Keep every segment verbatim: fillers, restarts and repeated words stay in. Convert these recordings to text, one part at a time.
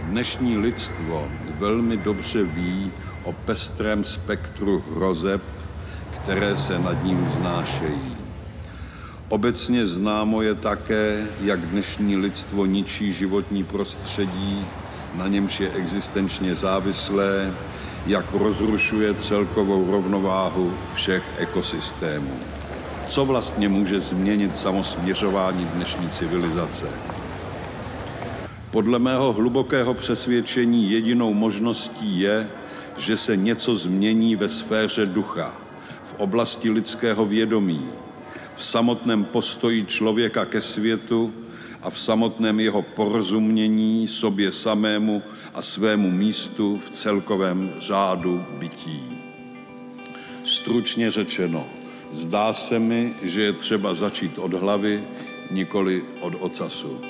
Dnešní lidstvo velmi dobře ví o pestrém spektru hrozeb, které se nad ním vznášejí. Obecně známo je také, jak dnešní lidstvo ničí životní prostředí, na němž je existenčně závislé, jak rozrušuje celkovou rovnováhu všech ekosystémů. Co vlastně může změnit samosměřování dnešní civilizace? Podle mého hlubokého přesvědčení jedinou možností je, že se něco změní ve sféře ducha, v oblasti lidského vědomí, v samotném postoji člověka ke světu a v samotném jeho porozumění sobě samému a svému místu v celkovém řádu bytí. Stručně řečeno, zdá se mi, že je třeba začít od hlavy, nikoli od ocasu.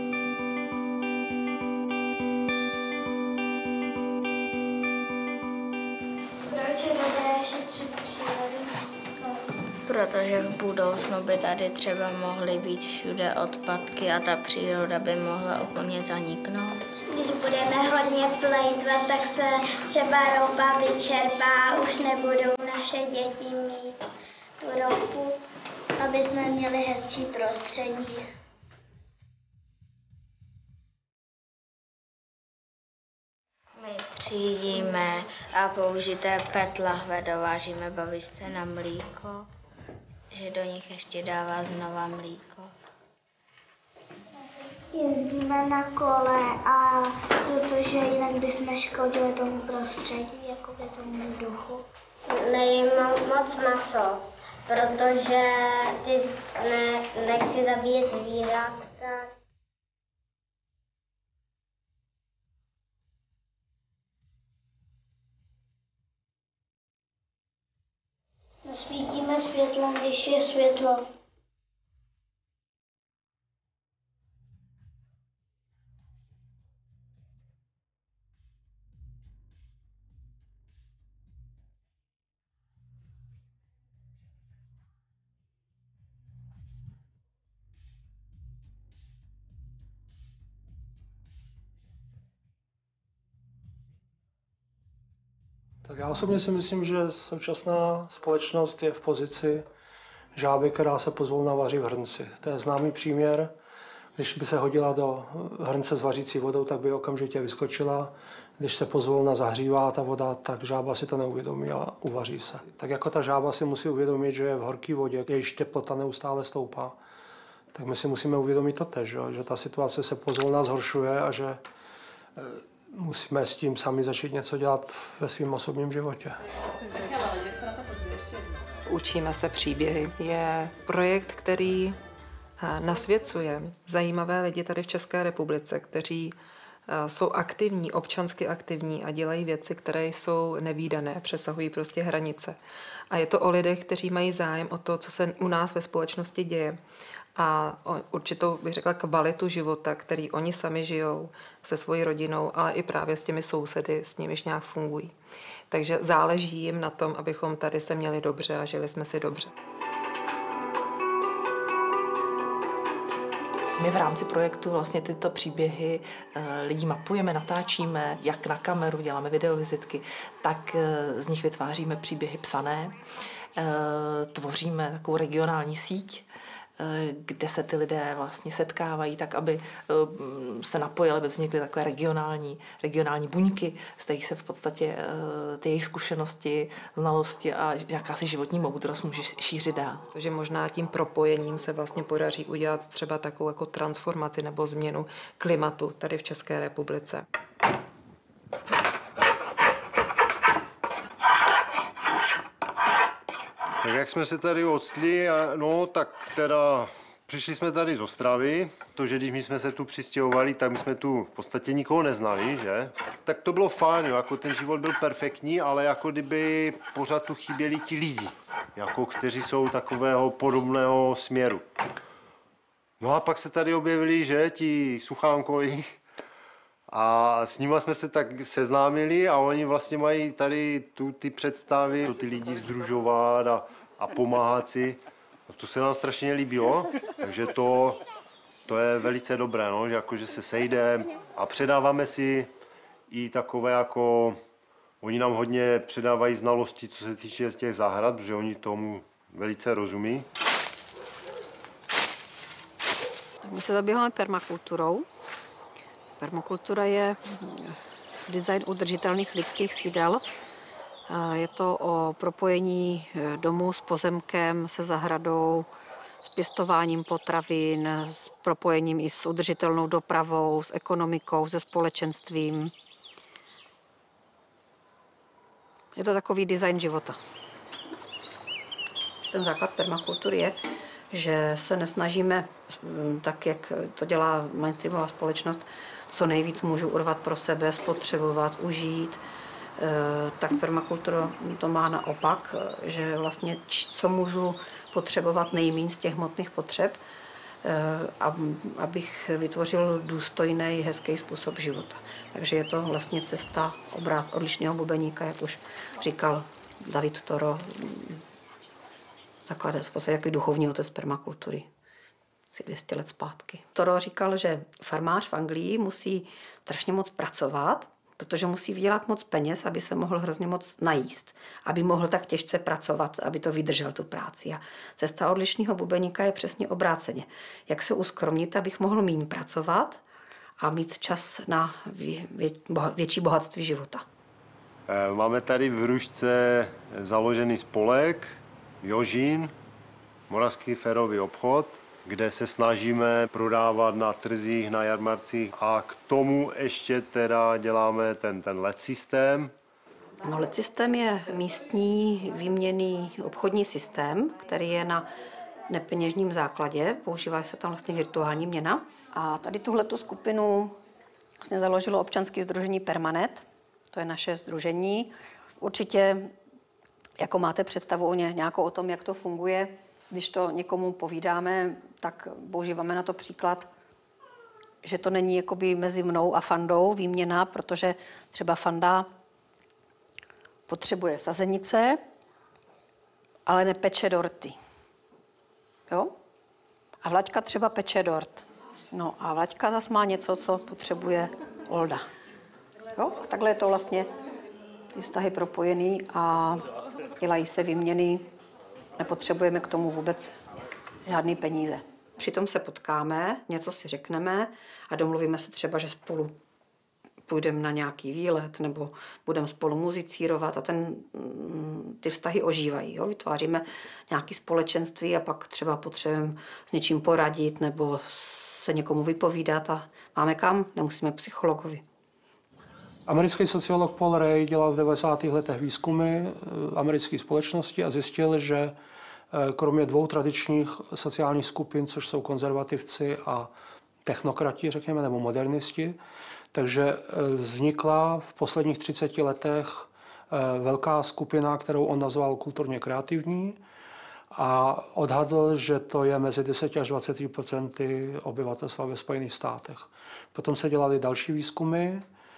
Proč je dobré šetřit přírodu? Protože v budoucnu by tady třeba mohly být všude odpadky a ta příroda by mohla úplně zaniknout. Když budeme hodně plejtvat, tak se třeba ropa vyčerpá a už nebudou naše děti mít tu ropu, aby jsme měli hezčí prostředí. My třídíme a použité pet lahve dovážíme babičce na mlíko, že do nich ještě dává znova mlíko. Jezdíme na kole, a protože jinak bychom škodili tomu prostředí, jako by tomu vzduchu. Nejím moc maso, protože ty ne, nechci zabíjet zvířátka. Zasvítíme světlem, když je světlo. Tak já osobně si myslím, že současná společnost je v pozici žáby, která se pozvolna vaří v hrnci. To je známý příměr. Když by se hodila do hrnce s vařící vodou, tak by okamžitě vyskočila. Když se pozvolna zahřívá ta voda, tak žába si to neuvědomí a uvaří se. Tak jako ta žába si musí uvědomit, že je v horké vodě, jejíž teplota neustále stoupá, tak my si musíme uvědomit to tež, že ta situace se pozvolna zhoršuje a že musíme s tím sami začít něco dělat ve svém osobním životě. Učíme se příběhy. Je projekt, který nasvěcuje zajímavé lidi tady v České republice, kteří jsou aktivní, občansky aktivní a dělají věci, které jsou nevídané, přesahují prostě hranice. A je to o lidech, kteří mají zájem o to, co se u nás ve společnosti děje. A určitou, bych řekla, kvalitu života, který oni sami žijou se svojí rodinou, ale i právě s těmi sousedy, s nimiž nějak fungují. Takže záleží jim na tom, abychom tady se měli dobře a žili jsme si dobře. My v rámci projektu vlastně tyto příběhy lidí mapujeme, natáčíme, jak na kameru, děláme videovizitky, tak z nich vytváříme příběhy psané, tvoříme takovou regionální síť, kde se ty lidé vlastně setkávají, tak aby se napojily, aby vznikly takové regionální, regionální buňky, z kterých se v podstatě ty jejich zkušenosti, znalosti a jakási životní moudrost může šířit dál. Takže možná tím propojením se vlastně podaří udělat třeba takovou jako transformaci nebo změnu klimatu tady v České republice. Tak jak jsme se tady odstli, no tak teda přišli jsme tady z Ostravy. To, že když my jsme se tu přistěhovali, tak my jsme tu v podstatě nikoho neznali, že? Tak to bylo fajn, jako ten život byl perfektní, ale jako kdyby pořád tu chyběli ti lidi, jako kteří jsou takového podobného směru. No a pak se tady objevili, že, ti Suchánkovi. A s nimi jsme se tak seznámili a oni vlastně mají tady tu ty představy, ty lidi sdružovat a, a pomáhat si. A to se nám strašně líbilo, takže to, To je velice dobré, no, že, jako, že se sejdeme a předáváme si i takové jako, oni nám hodně předávají znalosti, co se týče těch zahrad, protože oni tomu velice rozumí. My se zabýváme permakulturou. Permakultura je design udržitelných lidských sídel. Je to o propojení domu s pozemkem, se zahradou, s pěstováním potravin, s propojením i s udržitelnou dopravou, s ekonomikou, se společenstvím. Je to takový design života. Ten základ permakultury je, že se nesnažíme, tak jak to dělá mainstreamová společnost, co nejvíc můžu urvat pro sebe, spotřebovat, užít. Tak permakultura to má naopak, že vlastně co můžu potřebovat nejméně z těch hmotných potřeb, abych vytvořil důstojný, hezký způsob života. Takže je to vlastně cesta obrat odlišného bubeníka, jak už říkal David Toro, takhle v podstatě jaký duchovní otec permakultury, asi dvě stě let zpátky. Toro říkal, že farmář v Anglii musí strašně moc pracovat, protože musí vydělat moc peněz, aby se mohl hrozně moc najíst, aby mohl tak těžce pracovat, aby to vydržel tu práci. A cesta odlišného bubeníka je přesně obráceně. Jak se uskromnit, abych mohl méně pracovat a mít čas na vě, vě, boha, větší bohatství života. Máme tady v Hrušce založený spolek Jožín, Moravský férový obchod, kde se snažíme prodávat na trzích, na jarmarcích a k tomu ještě teda děláme ten, ten L E D systém. No, L E D systém je místní výměnný obchodní systém, který je na nepeněžním základě, používá se tam vlastně virtuální měna. A tady tuhletu skupinu vlastně založilo občanské sdružení Permanet, to je naše sdružení. Určitě, jako máte představu o ně, nějakou o tom, jak to funguje, když to někomu povídáme, tak používáme na to příklad, že to není jakoby mezi mnou a Fandou výměna, protože třeba Fanda potřebuje sazenice, ale nepeče dorty. Jo? A Vlaďka třeba peče dort. No a Vlaďka zas má něco, co potřebuje Olda. Jo? A takhle je to vlastně ty vztahy propojený a dělají se výměny. Nepotřebujeme k tomu vůbec žádný peníze. Přitom se potkáme, něco si řekneme a domluvíme se třeba, že spolu půjdeme na nějaký výlet nebo budeme spolu muzicírovat a ten, ty vztahy ožívají. Jo? Vytváříme nějaké společenství a pak třeba potřebujeme s něčím poradit nebo se někomu vypovídat a máme kam, nemusíme k psychologovi. Americký sociolog Paul Ray dělal v devadesátých letech výzkumy americké společnosti a zjistil, že kromě dvou tradičních sociálních skupin, což jsou konzervativci a technokrati, řekněme, nebo modernisti, takže vznikla v posledních třiceti letech velká skupina, kterou on nazval kulturně kreativní a odhadl, že to je mezi deseti až dvaceti procenty obyvatelstva ve Spojených státech. Potom se dělaly další výzkumy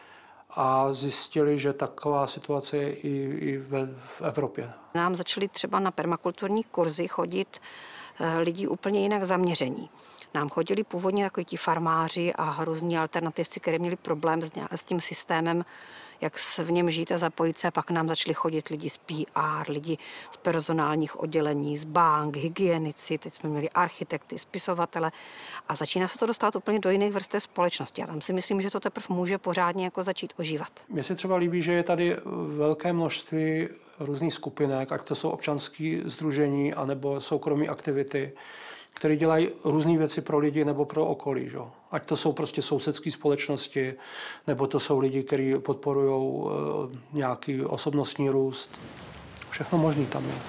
a zjistili, že taková situace je i, i ve, v Evropě. Nám začali třeba na permakulturní kurzy chodit lidi úplně jinak zaměření. Nám chodili původně takoví ti farmáři a různí alternativci, kteří měli problém s, s tím systémem, jak se v něm žít a zapojit se. A pak nám začali chodit lidi z P R, lidi z personálních oddělení, z bank, hygienici, teď jsme měli architekty, spisovatele a začíná se to dostat úplně do jiných vrstev společnosti. A tam si myslím, že to teprve může pořádně jako začít ožívat. Mně se třeba líbí, že je tady velké množství různých skupinek, ať to jsou občanské sdružení, anebo soukromé aktivity, které dělají různé věci pro lidi nebo pro okolí. Že? Ať to jsou prostě sousedské společnosti, nebo to jsou lidi, kteří podporují e, nějaký osobnostní růst. Všechno možný tam je.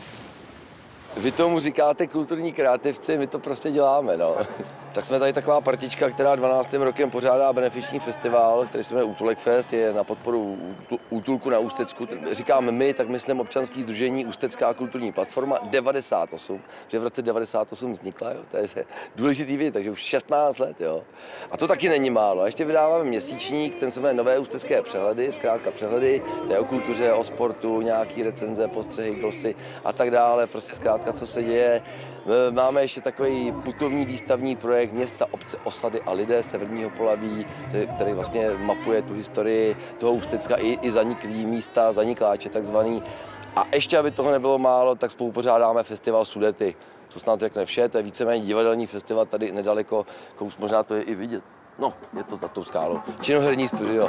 Vy tomu říkáte kulturní kreativci, my to prostě děláme, no. Tak jsme tady taková partička, která dvanáctým rokem pořádá benefiční festival, který se jmenuje Útulek Fest, je na podporu útulku na Ústecku. Říkáme my, tak myslím občanský sdružení Ústecká kulturní platforma devadesát osm, že v roce devadesát osm vznikla, jo. To je důležitý věc, takže už šestnáct let, jo. A to taky není málo. A ještě vydáváme měsíčník, ten se jmenuje Nové ústecké přehledy, zkrátka přehledy, to je o kultuře, o sportu, nějaký recenze, postřehy, glosy a tak dále, prostě zkrátka, co se děje Máme ještě takový putovní výstavní projekt Města, obce, osady a lidé Severního Polaví, který vlastně mapuje tu historii toho Ústecka i, i zaniklý místa, zanikláče takzvaný. A ještě, aby toho nebylo málo, tak spolupořádáme festival Sudety. To snad řekne vše, to je víceméně divadelní festival tady nedaleko, možná to je i vidět. No, je to za tou skálou. Činoherní studio.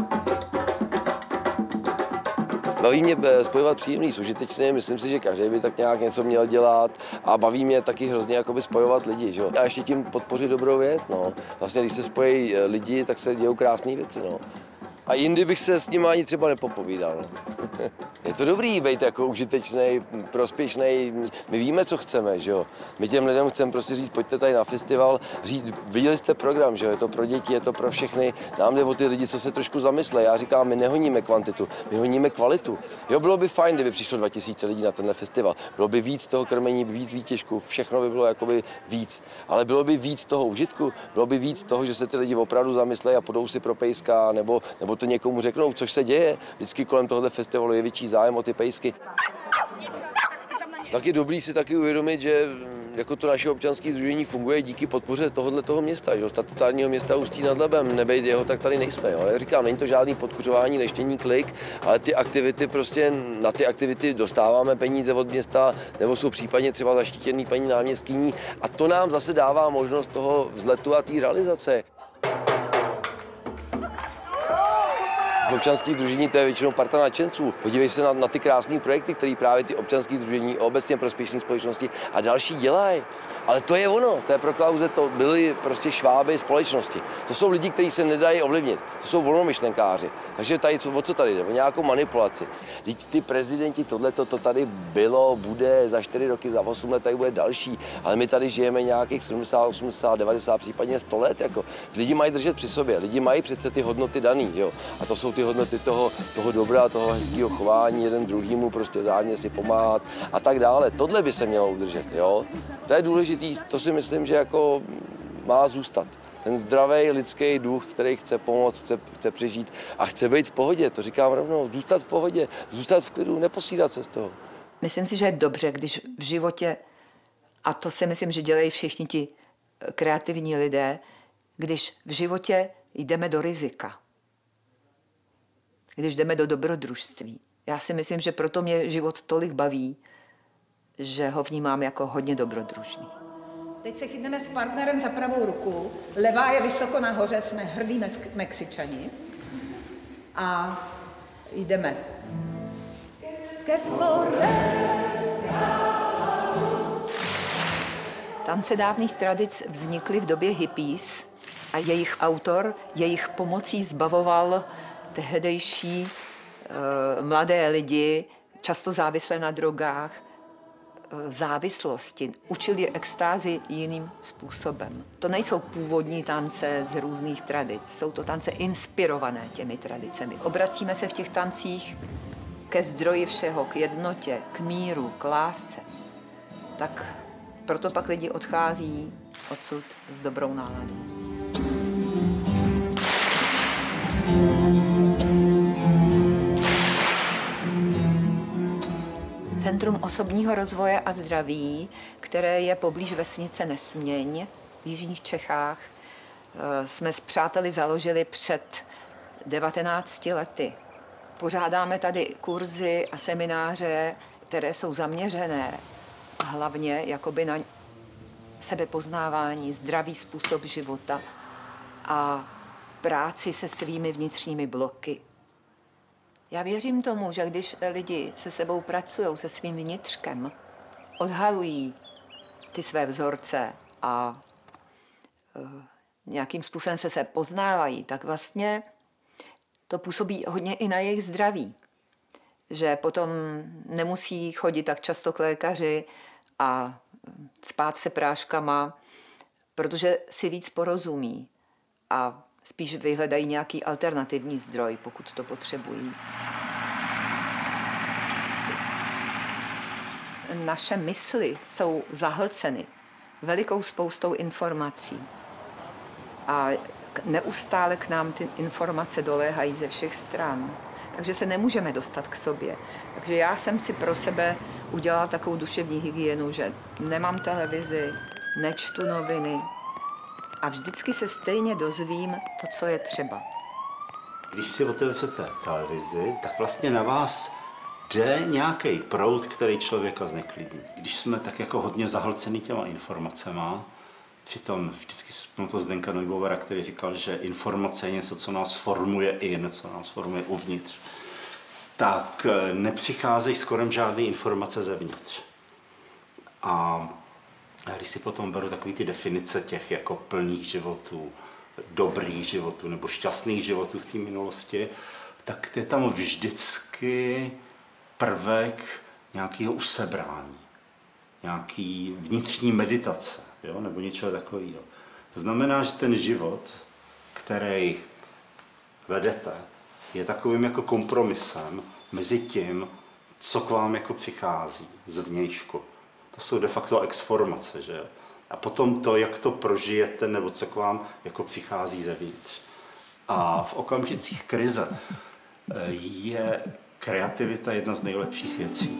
Baví mě spojovat příjemný s užitečným, myslím si, že každý by tak nějak něco měl dělat a baví mě taky hrozně jakoby spojovat lidi, že? A ještě tím podpořit dobrou věc, no. Vlastně, když se spojí lidi, tak se dějou krásné věci, no. A jindy bych se s ním ani třeba nepopovídal. Je to dobrý být jako užitečný, prospěšný. My víme, co chceme, že jo. My těm lidem chceme prostě říct, pojďte tady na festival, říct, viděli jste program, že jo, je to pro děti, je to pro všechny. Nám jde o ty lidi, co se trošku zamyslí. Já říkám, my nehoníme kvantitu, my honíme kvalitu. Jo, bylo by fajn, kdyby přišlo dva tisíce lidí na tenhle festival. Bylo by víc toho krmení, víc výtěžku, všechno by bylo jakoby víc. Ale bylo by víc toho užitku, bylo by víc toho, že se ty lidi opravdu zamyslí a půjdou si pro pejska, nebo, nebo to někomu řeknou, což se děje. Vždycky kolem tohoto festivalu je větší zájem o ty pejsky. Tak je dobrý si taky uvědomit, že jako to naše občanské sdružení funguje díky podpoře tohoto města, že? Statutárního města Ústí nad Labem. Nebejt jeho, tak tady nejsme. Jo? Jak říkám, není to žádný podkuřování, neštění klik, ale ty aktivity prostě, na ty aktivity dostáváme peníze od města, nebo jsou případně třeba zaštítěný paní náměstkyní a to nám zase dává možnost toho vzletu a té realizace. V občanských sdružení to je většinou parta nadšenců. Podívej se na, na ty krásné projekty, které právě ty občanské sdružení, obecně prospěšné společnosti a další dělají. Ale to je ono, to je pro Klause, to byly prostě šváby společnosti. To jsou lidi, kteří se nedají ovlivnit. To jsou volnomyšlenkáři. Takže tady, o co tady jde? O nějakou manipulaci. Teď ty prezidenti, tohle to tady bylo, bude za čtyři roky, za osm let, tady bude další. Ale my tady žijeme nějakých sedmdesát, osmdesát, devadesát, případně sto let. Jako. Lidi mají držet při sobě, lidi mají přece ty hodnoty daný. Jo. A to jsou ty hodnoty toho, toho dobra, toho hezkého chování, jeden druhýmu prostě vzájemně si pomáhat a tak dále. Tohle by se mělo udržet, jo. To je důležitý, to si myslím, že jako má zůstat. Ten zdravý lidský duch, který chce pomoct, chce, chce přežít a chce být v pohodě, to říkám rovnou, zůstat v pohodě, zůstat v klidu, neposídat se z toho. Myslím si, že je dobře, když v životě, a to si myslím, že dělají všichni ti kreativní lidé, když v životě jdeme do rizika. Když jdeme do dobrodružství. Já si myslím, že proto mě život tolik baví, že ho vnímám jako hodně dobrodružný. Teď se chytneme s partnerem za pravou ruku. Levá je vysoko nahoře, jsme hrdí Mexičani. A jdeme. Ke Tance dávných tradic vznikly v době hippies a jejich autor jejich pomocí zbavoval tehdejší e, mladé lidi, často závislé na drogách, e, závislosti. Učil je extázi jiným způsobem. To nejsou původní tance z různých tradic, jsou to tance inspirované těmi tradicemi. Obracíme se v těch tancích ke zdroji všeho, k jednotě, k míru, k lásce. Tak proto pak lidi odchází odsud s dobrou náladou. Centrum osobního rozvoje a zdraví, které je poblíž vesnice Nesměň v jižních Čechách, jsme s přáteli založili před devatenácti lety. Pořádáme tady kurzy a semináře, které jsou zaměřené hlavně jakoby na sebepoznávání, zdravý způsob života a práci se svými vnitřními bloky. Já věřím tomu, že když lidi se sebou pracují, se svým vnitřkem, odhalují ty své vzorce a uh, nějakým způsobem se se poznávají, tak vlastně to působí hodně i na jejich zdraví. Že potom nemusí chodit tak často k lékaři a spát se práškama, protože si víc porozumí a spíš vyhledají nějaký alternativní zdroj, pokud to potřebují. Naše mysli jsou zahlceny velikou spoustou informací a neustále k nám ty informace doléhají ze všech stran. takže se nemůžeme dostat k sobě. Takže já jsem si pro sebe udělala takovou duševní hygienu, že nemám televizi, nečtu noviny a vždycky se stejně dozvím to, co je třeba. Když si otevřete televizi, tak vlastně na vás jde nějaký proud, který člověka zneklidní. Když jsme tak jako hodně zahlcený těma informacema, přitom vždycky jsme to Zdenka Neubauera, který říkal, že informace je něco, co nás formuje i něco, co nás formuje uvnitř, tak nepřicházejí skoro žádné informace zevnitř. A když si potom beru takové ty definice těch jako plných životů, dobrých životů nebo šťastných životů v té minulosti, tak je tam vždycky prvek nějakého usebrání, nějaký vnitřní meditace, jo, nebo něčeho takového. To znamená, že ten život, který vedete, je takovým jako kompromisem mezi tím, co k vám jako přichází z vnějšku. To jsou de facto exformace, že jo? A potom to, jak to prožijete, nebo co k vám jako přichází zevnitř. A v okamžicích krize je kreativita jedna z nejlepších věcí.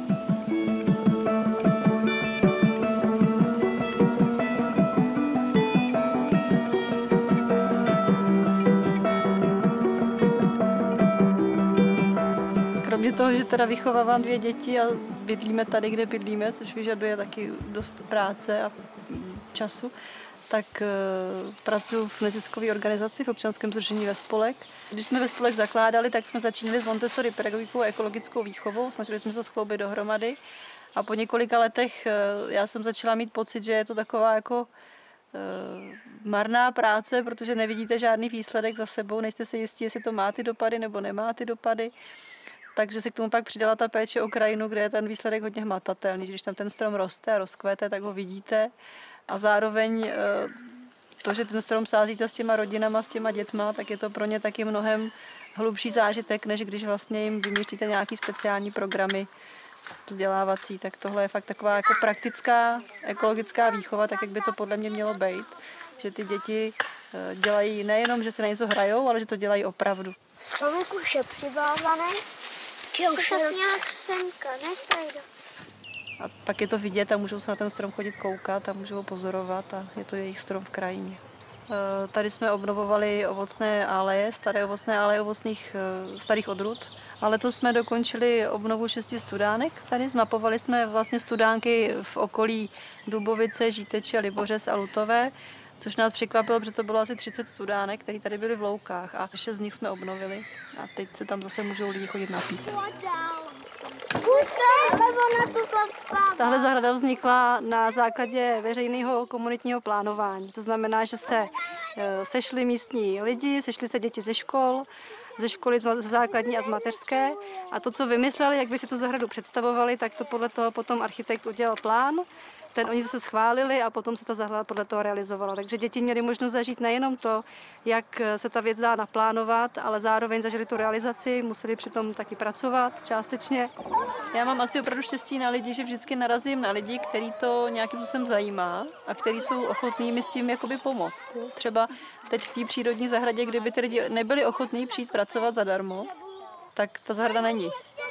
Kromě toho, že teda vychovávám dvě děti a bydlíme tady, kde bydlíme, což vyžaduje taky dost práce a času, tak uh, pracuji v neziskové organizaci v občanském sdružení Vespolek. Když jsme Vespolek zakládali, tak jsme začínali s Montessori pedagogikou a ekologickou výchovou, snažili jsme se skloubit dohromady a po několika letech uh, já jsem začala mít pocit, že je to taková jako uh, marná práce, protože nevidíte žádný výsledek za sebou, nejste si jistí, jestli to má ty dopady nebo nemá ty dopady. Takže se k tomu pak přidala ta péče o krajinu, kde je ten výsledek hodně hmatatelný. Když tam ten strom roste a rozkvete, tak ho vidíte. A zároveň to, že ten strom sázíte s těma rodinama, s těma dětma, tak je to pro ně taky mnohem hlubší zážitek, než když vlastně jim vymýšlíte nějaký speciální programy vzdělávací. Tak tohle je fakt taková jako praktická ekologická výchova, tak jak by to podle mě mělo být. Že ty děti dělají nejenom, že se na něco hrajou, ale že to dělají opravdu. Stromek už je přivázaný, že už je nějak semka, nestajde. A pak je to vidět a můžou se na ten strom chodit koukat a můžou ho pozorovat a je to jejich strom v krajině. Tady jsme obnovovali ovocné aleje, staré ovocné aleje ovocných starých odrůd. A letos jsme dokončili obnovu šesti studánek. Tady zmapovali jsme vlastně studánky v okolí Dubovice, Žíteče, Libořez a Lutové, což nás překvapilo, protože to bylo asi třicet studánek, které tady byly v loukách a šest z nich jsme obnovili. A teď se tam zase můžou lidi chodit napít. Tahle zahrada vznikla na základě veřejného komunitního plánování. To znamená, že se sešli místní lidi, sešli se děti ze škol, ze školy ze základní a z mateřské. A to, co vymysleli, jak by si tu zahradu představovali, tak to podle toho potom architekt udělal plán. Ten oni se schválili a potom se ta zahrada podle toho realizovala. Takže děti měly možnost zažít nejenom to, jak se ta věc dá naplánovat, ale zároveň zažili tu realizaci, museli přitom taky pracovat částečně. Já mám asi opravdu štěstí na lidi, že vždycky narazím na lidi, který to nějakým způsobem zajímá a kteří jsou ochotní mi s tím jakoby pomoct. Třeba teď v té přírodní zahradě, kdyby ty lidi nebyli ochotní přijít pracovat zadarmo, tak ta zahrada není.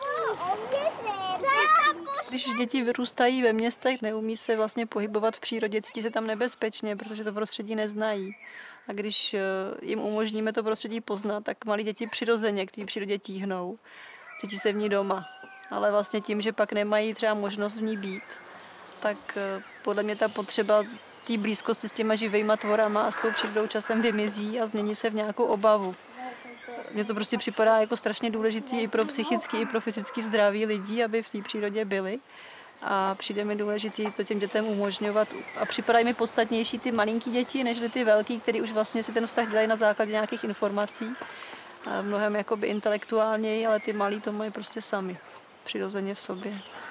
Když děti vyrůstají ve městech, neumí se vlastně pohybovat v přírodě, cítí se tam nebezpečně, protože to prostředí neznají. A když jim umožníme to prostředí poznat, tak malí děti přirozeně k té přírodě tíhnou, cítí se v ní doma. Ale vlastně tím, že pak nemají třeba možnost v ní být, tak podle mě ta potřeba té blízkosti s těma živejma tvorama a s tou přírodou časem vymizí a změní se v nějakou obavu. Mně to prostě připadá jako strašně důležitý i pro psychický, i pro fyzický zdraví lidí, aby v té přírodě byli. A přijde mi důležitý to těm dětem umožňovat. A připadají mi podstatnější ty malinký děti, než ty velký, který už vlastně si ten vztah dělají na základě nějakých informací. A mnohem jakoby intelektuálněji, ale ty malí to mají prostě sami, přirozeně v sobě.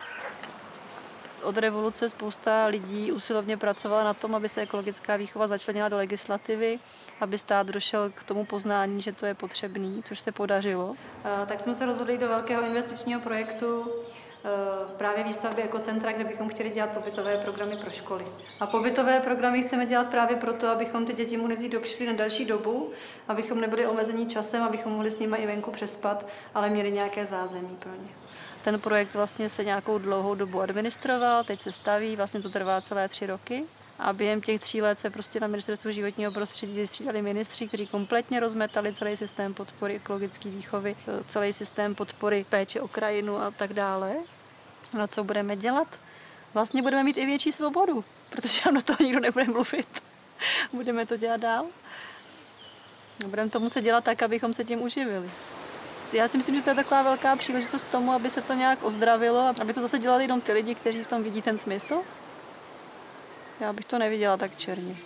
Od revoluce spousta lidí usilovně pracovala na tom, aby se ekologická výchova začlenila do legislativy, aby stát došel k tomu poznání, že to je potřebný, což se podařilo. Tak jsme se rozhodli do velkého investičního projektu právě výstavby ekocentra, kde bychom chtěli dělat pobytové programy pro školy. A pobytové programy chceme dělat právě proto, abychom ty děti mohli vzít do přírody na další dobu, abychom nebyli omezení časem, abychom mohli s nimi i venku přespat, ale měli nějaké zázemí pro ně. Ten projekt vlastně se nějakou dlouhou dobu administroval, teď se staví, vlastně to trvá celé tři roky. A během těch tří let se prostě na Ministerstvu životního prostředí střídali ministři, kteří kompletně rozmetali celý systém podpory ekologické výchovy, celý systém podpory péče o krajinu a tak dále. No co budeme dělat? Vlastně budeme mít i větší svobodu, protože ono toho nikdo nebude mluvit. Budeme to dělat dál. No, budeme to muset dělat tak, abychom se tím uživili. Já si myslím, že to je taková velká příležitost tomu, aby se to nějak ozdravilo, aby to zase dělali jenom ty lidi, kteří v tom vidí ten smysl. Já bych to neviděla tak černě.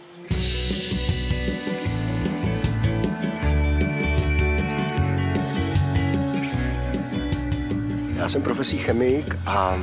Já jsem profesí chemik a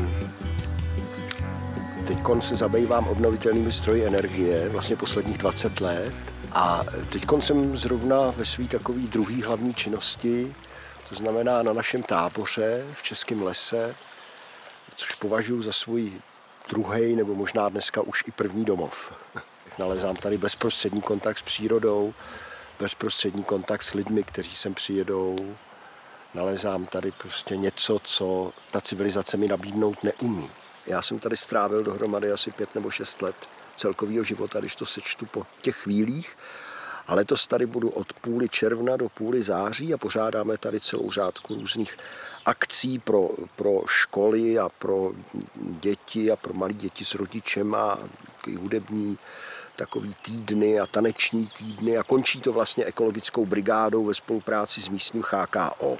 teď se zabývám obnovitelnými zdroji energie, vlastně posledních dvacet let. A teď jsem zrovna ve své takové druhé hlavní činnosti, to znamená na našem táboře v Českém lese, což považuji za svůj druhý nebo možná dneska už i první domov. Nalezám tady bezprostřední kontakt s přírodou, bezprostřední kontakt s lidmi, kteří sem přijedou. Nalezám tady prostě něco, co ta civilizace mi nabídnout neumí. Já jsem tady strávil dohromady asi pět nebo šest let celkového života, když to sečtu po těch chvílích. A letos tady budu od půly června do půly září a pořádáme tady celou řádku různých akcí pro, pro školy a pro děti a pro malé děti s rodičem a hudební takový týdny a taneční týdny a končí to vlastně ekologickou brigádou ve spolupráci s místním H K O.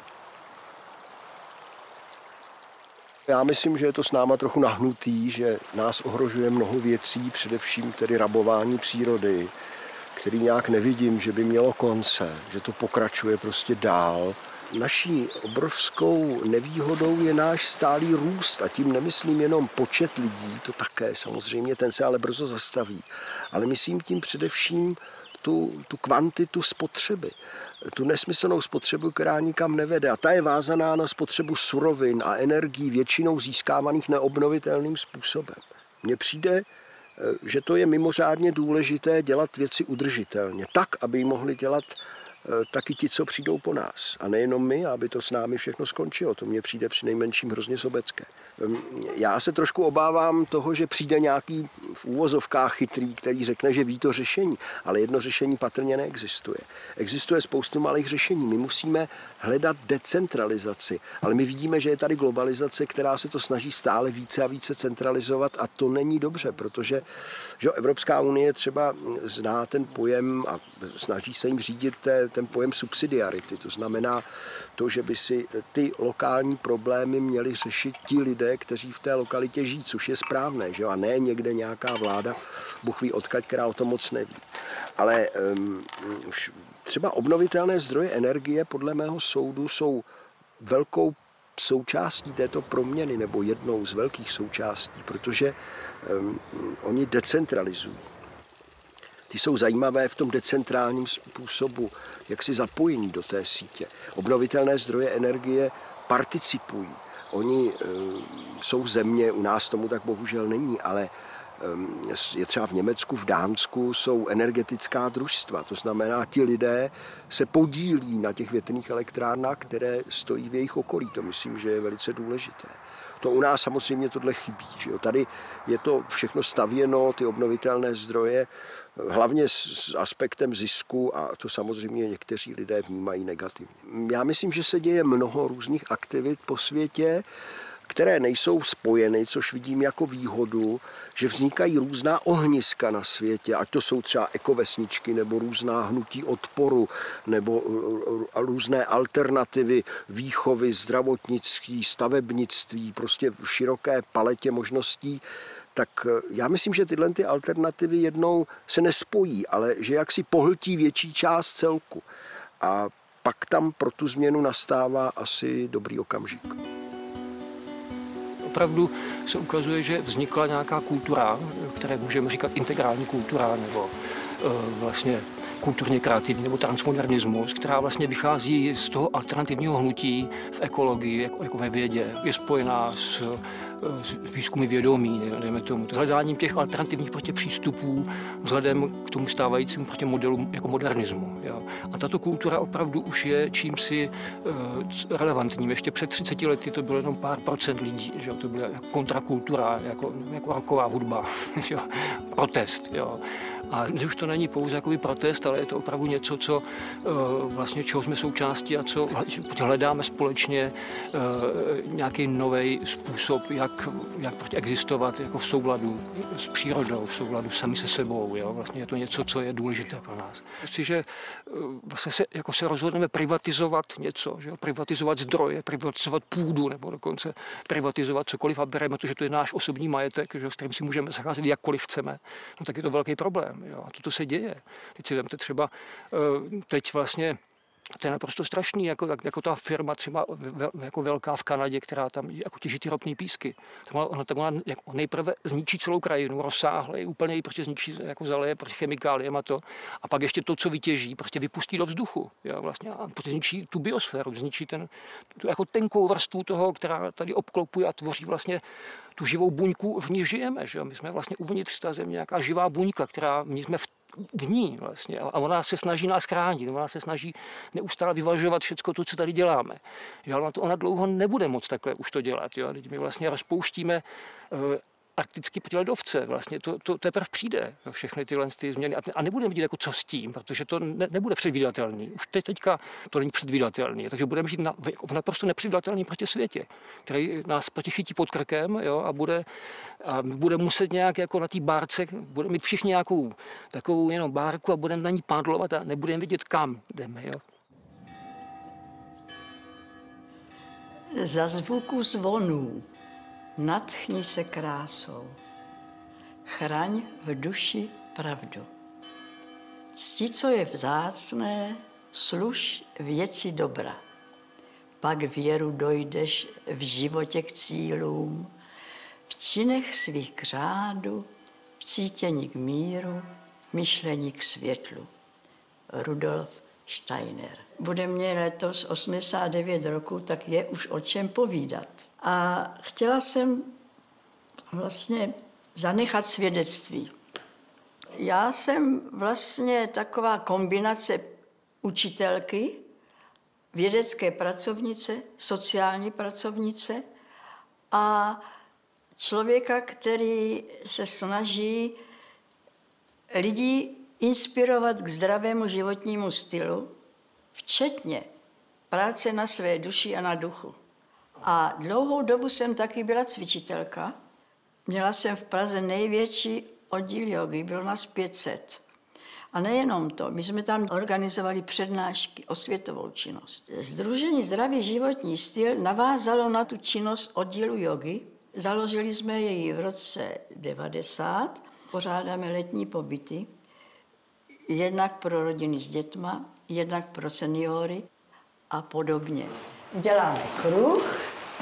Já myslím, že je to s náma trochu nahnutý, že nás ohrožuje mnoho věcí, především tedy rabování přírody, který nějak nevidím, že by mělo konce, že to pokračuje prostě dál. Naší obrovskou nevýhodou je náš stálý růst a tím nemyslím jenom počet lidí, to také samozřejmě, ten se ale brzo zastaví, ale myslím tím především tu, tu kvantitu spotřeby, tu nesmyslnou spotřebu, která nikam nevede a ta je vázaná na spotřebu surovin a energií většinou získávaných neobnovitelným způsobem. Mně přijde, že to je mimořádně důležité dělat věci udržitelně, tak, aby ji mohli dělat taky ti, co přijdou po nás. A nejenom my, aby to s námi všechno skončilo. To mně přijde přinejmenším hrozně sobecké. Já se trošku obávám toho, že přijde nějaký v úvozovkách chytrý, který řekne, že ví to řešení, ale jedno řešení patrně neexistuje. Existuje spoustu malých řešení. My musíme hledat decentralizaci, ale my vidíme, že je tady globalizace, která se to snaží stále více a více centralizovat a to není dobře, protože že Evropská unie třeba zná ten pojem a snaží se jim řídit ten pojem subsidiarity. To znamená to, že by si ty lokální problémy měli řešit ti lidé, kteří v té lokalitě žijí, což je správné, že? A ne někde nějaká vláda, Bůh ví odkud, která o tom moc neví. Ale um, třeba obnovitelné zdroje energie podle mého soudu jsou velkou součástí této proměny nebo jednou z velkých součástí, protože um, oni decentralizují. Ty jsou zajímavé v tom decentrálním způsobu, jak si zapojení do té sítě. Obnovitelné zdroje energie participují. Oni e, jsou země, u nás tomu tak bohužel není, ale e, je třeba v Německu, v Dánsku jsou energetická družstva. To znamená, ti lidé se podílí na těch větrných elektrárnách, které stojí v jejich okolí. To myslím, že je velice důležité. To u nás samozřejmě tohle chybí. Že jo? Tady je to všechno stavěno, ty obnovitelné zdroje, hlavně s aspektem zisku a to samozřejmě někteří lidé vnímají negativně. Já myslím, že se děje mnoho různých aktivit po světě, které nejsou spojeny, což vidím jako výhodu, že vznikají různá ohniska na světě, ať to jsou třeba ekovesničky nebo různá hnutí odporu nebo různé alternativy výchovy, zdravotnictví, stavebnictví, prostě v široké paletě možností. Tak já myslím, že tyhle ty alternativy jednou se nespojí, ale že jaksi pohltí větší část celku. A pak tam pro tu změnu nastává asi dobrý okamžik. Opravdu se ukazuje, že vznikla nějaká kultura, které můžeme říkat integrální kultura, nebo vlastně kulturně kreativní nebo transmodernismus, která vlastně vychází z toho alternativního hnutí v ekologii, jako, jako ve vědě, je spojená s, s výzkumy vědomí, dejme tomu, hledáním těch alternativních prostě přístupů vzhledem k tomu stávajícímu prostě modelu jako modernismu. Jo. A tato kultura opravdu už je čímsi uh, relevantním. Ještě před třiceti lety to bylo jenom pár procent lidí, že jo. To byla jako kontrakultura, jako, jako rocková hudba, jo. Protest. Jo. A už to není pouze jakoby protest, ale je to opravdu něco, co uh, vlastně čeho jsme součástí a co hledáme společně uh, nějaký nový způsob, jak, jak prostě existovat jako v souladu s přírodou, v souladu sami se sebou. Jo? Vlastně je to něco, co je důležité pro nás. Myslím, že uh, vlastně se, jako se rozhodneme privatizovat něco, že jo? Privatizovat zdroje, privatizovat půdu nebo dokonce privatizovat cokoliv a bereme to, že to je náš osobní majetek, že, s kterým si můžeme zacházet jakkoliv chceme, no tak je to velký problém. Jo, a to se děje. Teď si vemte třeba, teď vlastně, to je naprosto strašný, jako, jako ta firma třeba vel, jako velká v Kanadě, která tam jako těží ty ropné písky. Tak ona, tak ona jako nejprve zničí celou krajinu, rozsáhle, úplně ji prostě zničí, jako zaleje prostě chemikáliemi a to. A pak ještě to, co vytěží, prostě vypustí do vzduchu. Jo, vlastně, a prostě zničí tu biosféru, zničí ten, tu jako tenkou vrstvu toho, která tady obklopuje a tvoří vlastně tu živou buňku, v ní žijeme. Že? My jsme vlastně uvnitř ta země, nějaká živá buňka, která my jsme v, v ní vlastně. A ona se snaží nás chránit, ona se snaží neustále vyvažovat všechno to, co tady děláme. Jo, ale ona dlouho nebude moc takhle už to dělat. Jo? My vlastně rozpouštíme uh, arktický ledovce, vlastně to, to teprve přijde, jo, všechny tyhle ty změny. A nebudeme vidět, jako co s tím, protože to ne, nebude předvídatelný. Už teď, teďka to není předvídatelný, takže budeme žít na, v naprosto nepředvídatelném proti světě, který nás proti chytí pod krkem, jo, a bude, a bude muset nějak jako na té bárce, budeme mít všichni nějakou takovou jenom bárku a budeme na ní pádlovat a nebudeme vidět, kam jdeme. Jo. Za zvuku zvonů nadchni se krásou, chraň v duši pravdu. Cti, co je vzácné, služ věci dobra. Pak věru dojdeš v životě k cílům, v činech svých k řádu, v cítění k míru, v myšlení k světlu. Rudolf Steiner. Bude mě letos osmdesát devět roku, tak je už o čem povídat. A chtěla jsem vlastně zanechat svědectví. Já jsem vlastně taková kombinace učitelky, vědecké pracovnice, sociální pracovnice a člověka, který se snaží lidi inspirovat k zdravému životnímu stylu, včetně práce na své duši a na duchu. A dlouhou dobu jsem taky byla cvičitelka. Měla jsem v Praze největší oddíl jogy, bylo nás pět set. A nejenom to, my jsme tam organizovali přednášky, osvětovou činnost. Sdružení Zdravý životní styl navázalo na tu činnost oddílu jogy. Založili jsme ji v roce devadesát. Pořádáme letní pobyty, jednak pro rodiny s dětma, jednak pro seniory a podobně. Děláme kruh,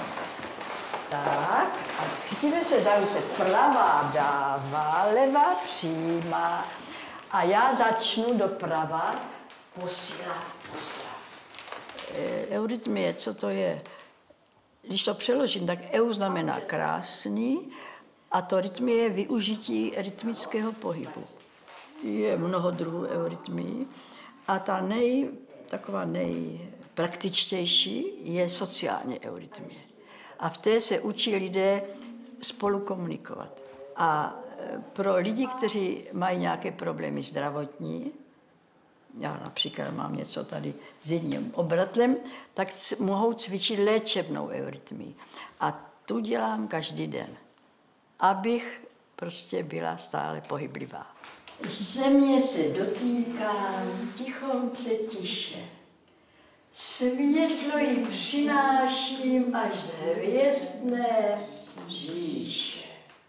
tak, a chytíme se za ruce, pravá dává, levá přijímá a já začnu doprava posílat pozdrav. E, eurytmie, co to je? Když to přeložím, tak eu znamená krásný a to rytmie je využití rytmického pohybu. Je mnoho druhů eurytmií a ta nej, taková nejpraktičtější je sociální eurytmie. A v té se učí lidé spolu komunikovat. A pro lidi, kteří mají nějaké problémy zdravotní, já například mám něco tady s jedním obratlem, tak mohou cvičit léčebnou eurytmii. A tu dělám každý den, abych prostě byla stále pohyblivá. Země se dotýkám, tichonce tiše. Světlo jí přináším až z hvězdné říše.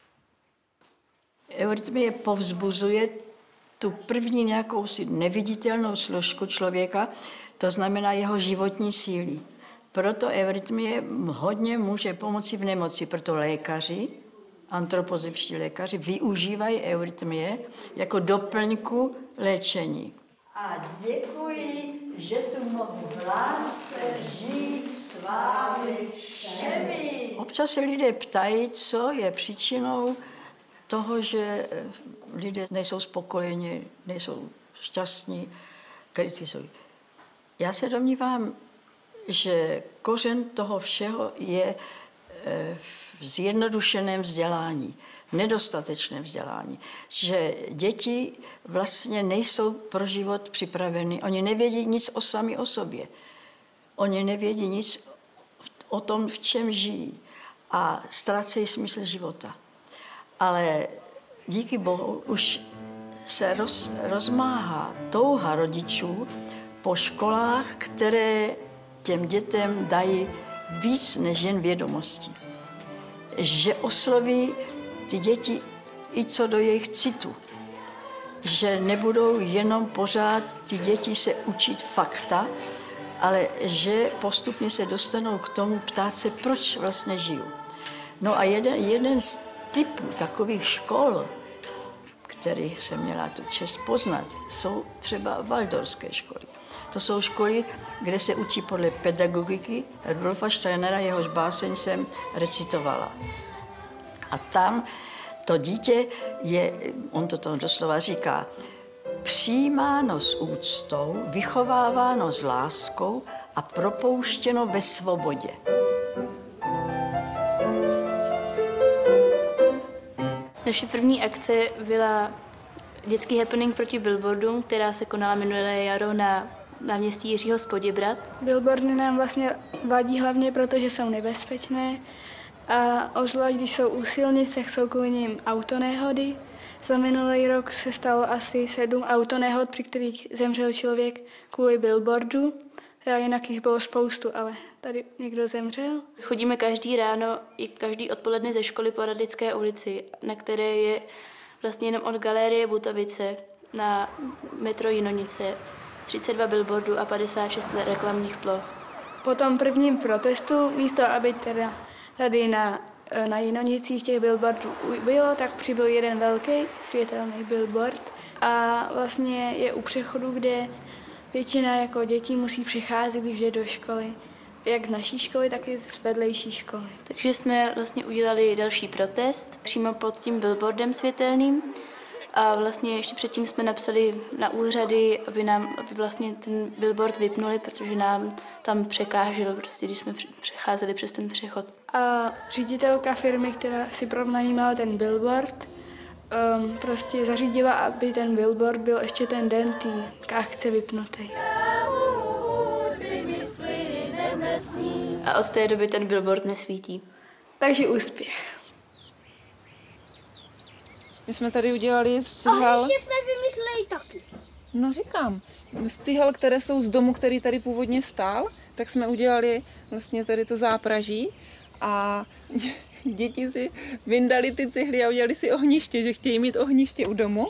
Eurytmie povzbuzuje tu první nějakou si neviditelnou složku člověka, to znamená jeho životní síly. Proto eurytmie hodně může pomoci v nemoci, proto lékaři, antropozepští lékaři využívají eurytmie jako doplňku léčení. A a děkuji, že tu mohu v lásce žít s vámi všemi. Občas se lidé ptají, co je příčinou toho, že lidé nejsou spokojeni, nejsou šťastní, kritizují. Já se domnívám, že kořen toho všeho je v zjednodušeném vzdělání, nedostatečném vzdělání. Že děti vlastně nejsou pro život připraveny. Oni nevědí nic o sami o sobě. Oni nevědí nic o tom, v čem žijí. A ztrácejí smysl života. Ale díky Bohu už se roz, rozmáhá touha rodičů po školách, které těm dětem dají víc než jen vědomostí. Že osloví ty děti i co do jejich citu. Že nebudou jenom pořád ty děti se učit fakta, ale že postupně se dostanou k tomu ptát se, proč vlastně žiju. No a jeden, jeden z typů takových škol, kterých jsem měla tu čest poznat, jsou třeba waldorfské školy. To jsou školy, kde se učí podle pedagogiky Rudolfa Steinera, jehož báseň jsem recitovala. A tam to dítě je, on to tam doslova říká, přijímáno s úctou, vychováváno s láskou a propouštěno ve svobodě. Naše první akce byla dětský happening proti billboardům, která se konala minulé jaro na náměstí Jiřího z Poděbrad. Billboardy nám vlastně vadí hlavně proto, že jsou nebezpečné a obzvlášť, když jsou u silnic, tak jsou kvůli nim autonehody. Za minulý rok se stalo asi sedm autonehod, při kterých zemřel člověk kvůli billboardu. Teda jinak jich bylo spoustu, ale tady někdo zemřel. Chodíme každý ráno i každý odpoledne ze školy po Radlické ulici, na které je vlastně jenom od Galerie Butovice na metro Jinonice třicet dva billboardů a padesát šest reklamních ploch. Po tom prvním protestu, místo aby teda tady na, na Jinonicích těch billboardů bylo, tak přibyl jeden velký světelný billboard a vlastně je u přechodu, kde většina jako dětí musí přecházet, když jde do školy. Jak z naší školy, tak i z vedlejší školy. Takže jsme vlastně udělali další protest přímo pod tím billboardem světelným a vlastně ještě předtím jsme napsali na úřady, aby nám aby vlastně ten billboard vypnuli, protože nám tam překážel, prostě, když jsme přecházeli přes ten přechod. A ředitelka firmy, která si pronajímala ten billboard, um, prostě zařídila, aby ten billboard byl ještě ten den té akce vypnutý. A od té doby ten billboard nesvítí. Takže úspěch. My jsme tady udělali z cihel... A ještě jsme vymysleli taky. No říkám, z cihel, které jsou z domu, který tady původně stál, tak jsme udělali vlastně tady to zápraží a děti si vyndali ty cihly a udělali si ohniště, že chtějí mít ohniště u domu.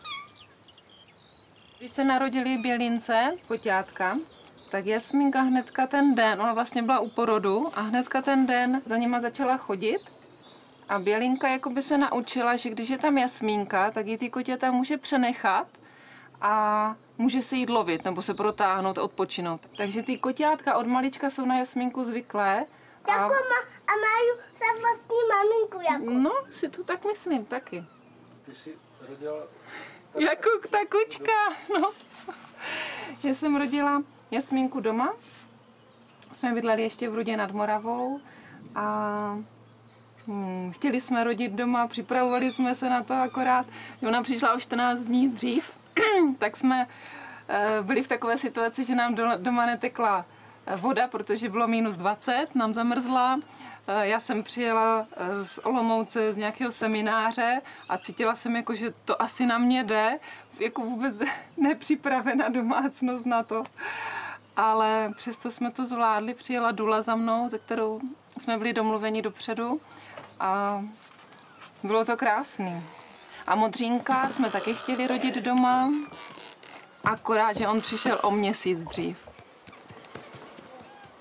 Když se narodili bělince, koťátka, tak Jasmínka hnedka ten den, ona vlastně byla u porodu a hnedka ten den za nima začala chodit a Bělinka jakoby se naučila, že když je tam Jasmínka, tak ji ty koťata může přenechat a může se jít lovit nebo se protáhnout a odpočinout. Takže ty koťátka od malička jsou na Jasmínku zvyklé. A, a mají se vlastní maminku jako. No, si to tak myslím taky. Ty jsi rodila... Jako ta kočka, no. Já jsem rodila Jasmínku doma. Jsme bydleli ještě v Rudě nad Moravou a hmm, chtěli jsme rodit doma, připravovali jsme se na to akorát. Ona přišla o čtrnáct dní dřív, tak jsme uh, byli v takové situaci, že nám do, doma netekla voda, protože bylo minus dvacet, nám zamrzla. Já jsem přijela z Olomouce z nějakého semináře a cítila jsem, jako, že to asi na mě jde, jako vůbec nepřipravená domácnost na to. Ale přesto jsme to zvládli, přijela Dula za mnou, se kterou jsme byli domluveni dopředu a bylo to krásný. A Modřínka jsme taky chtěli rodit doma, akorát, že on přišel o měsíc dřív.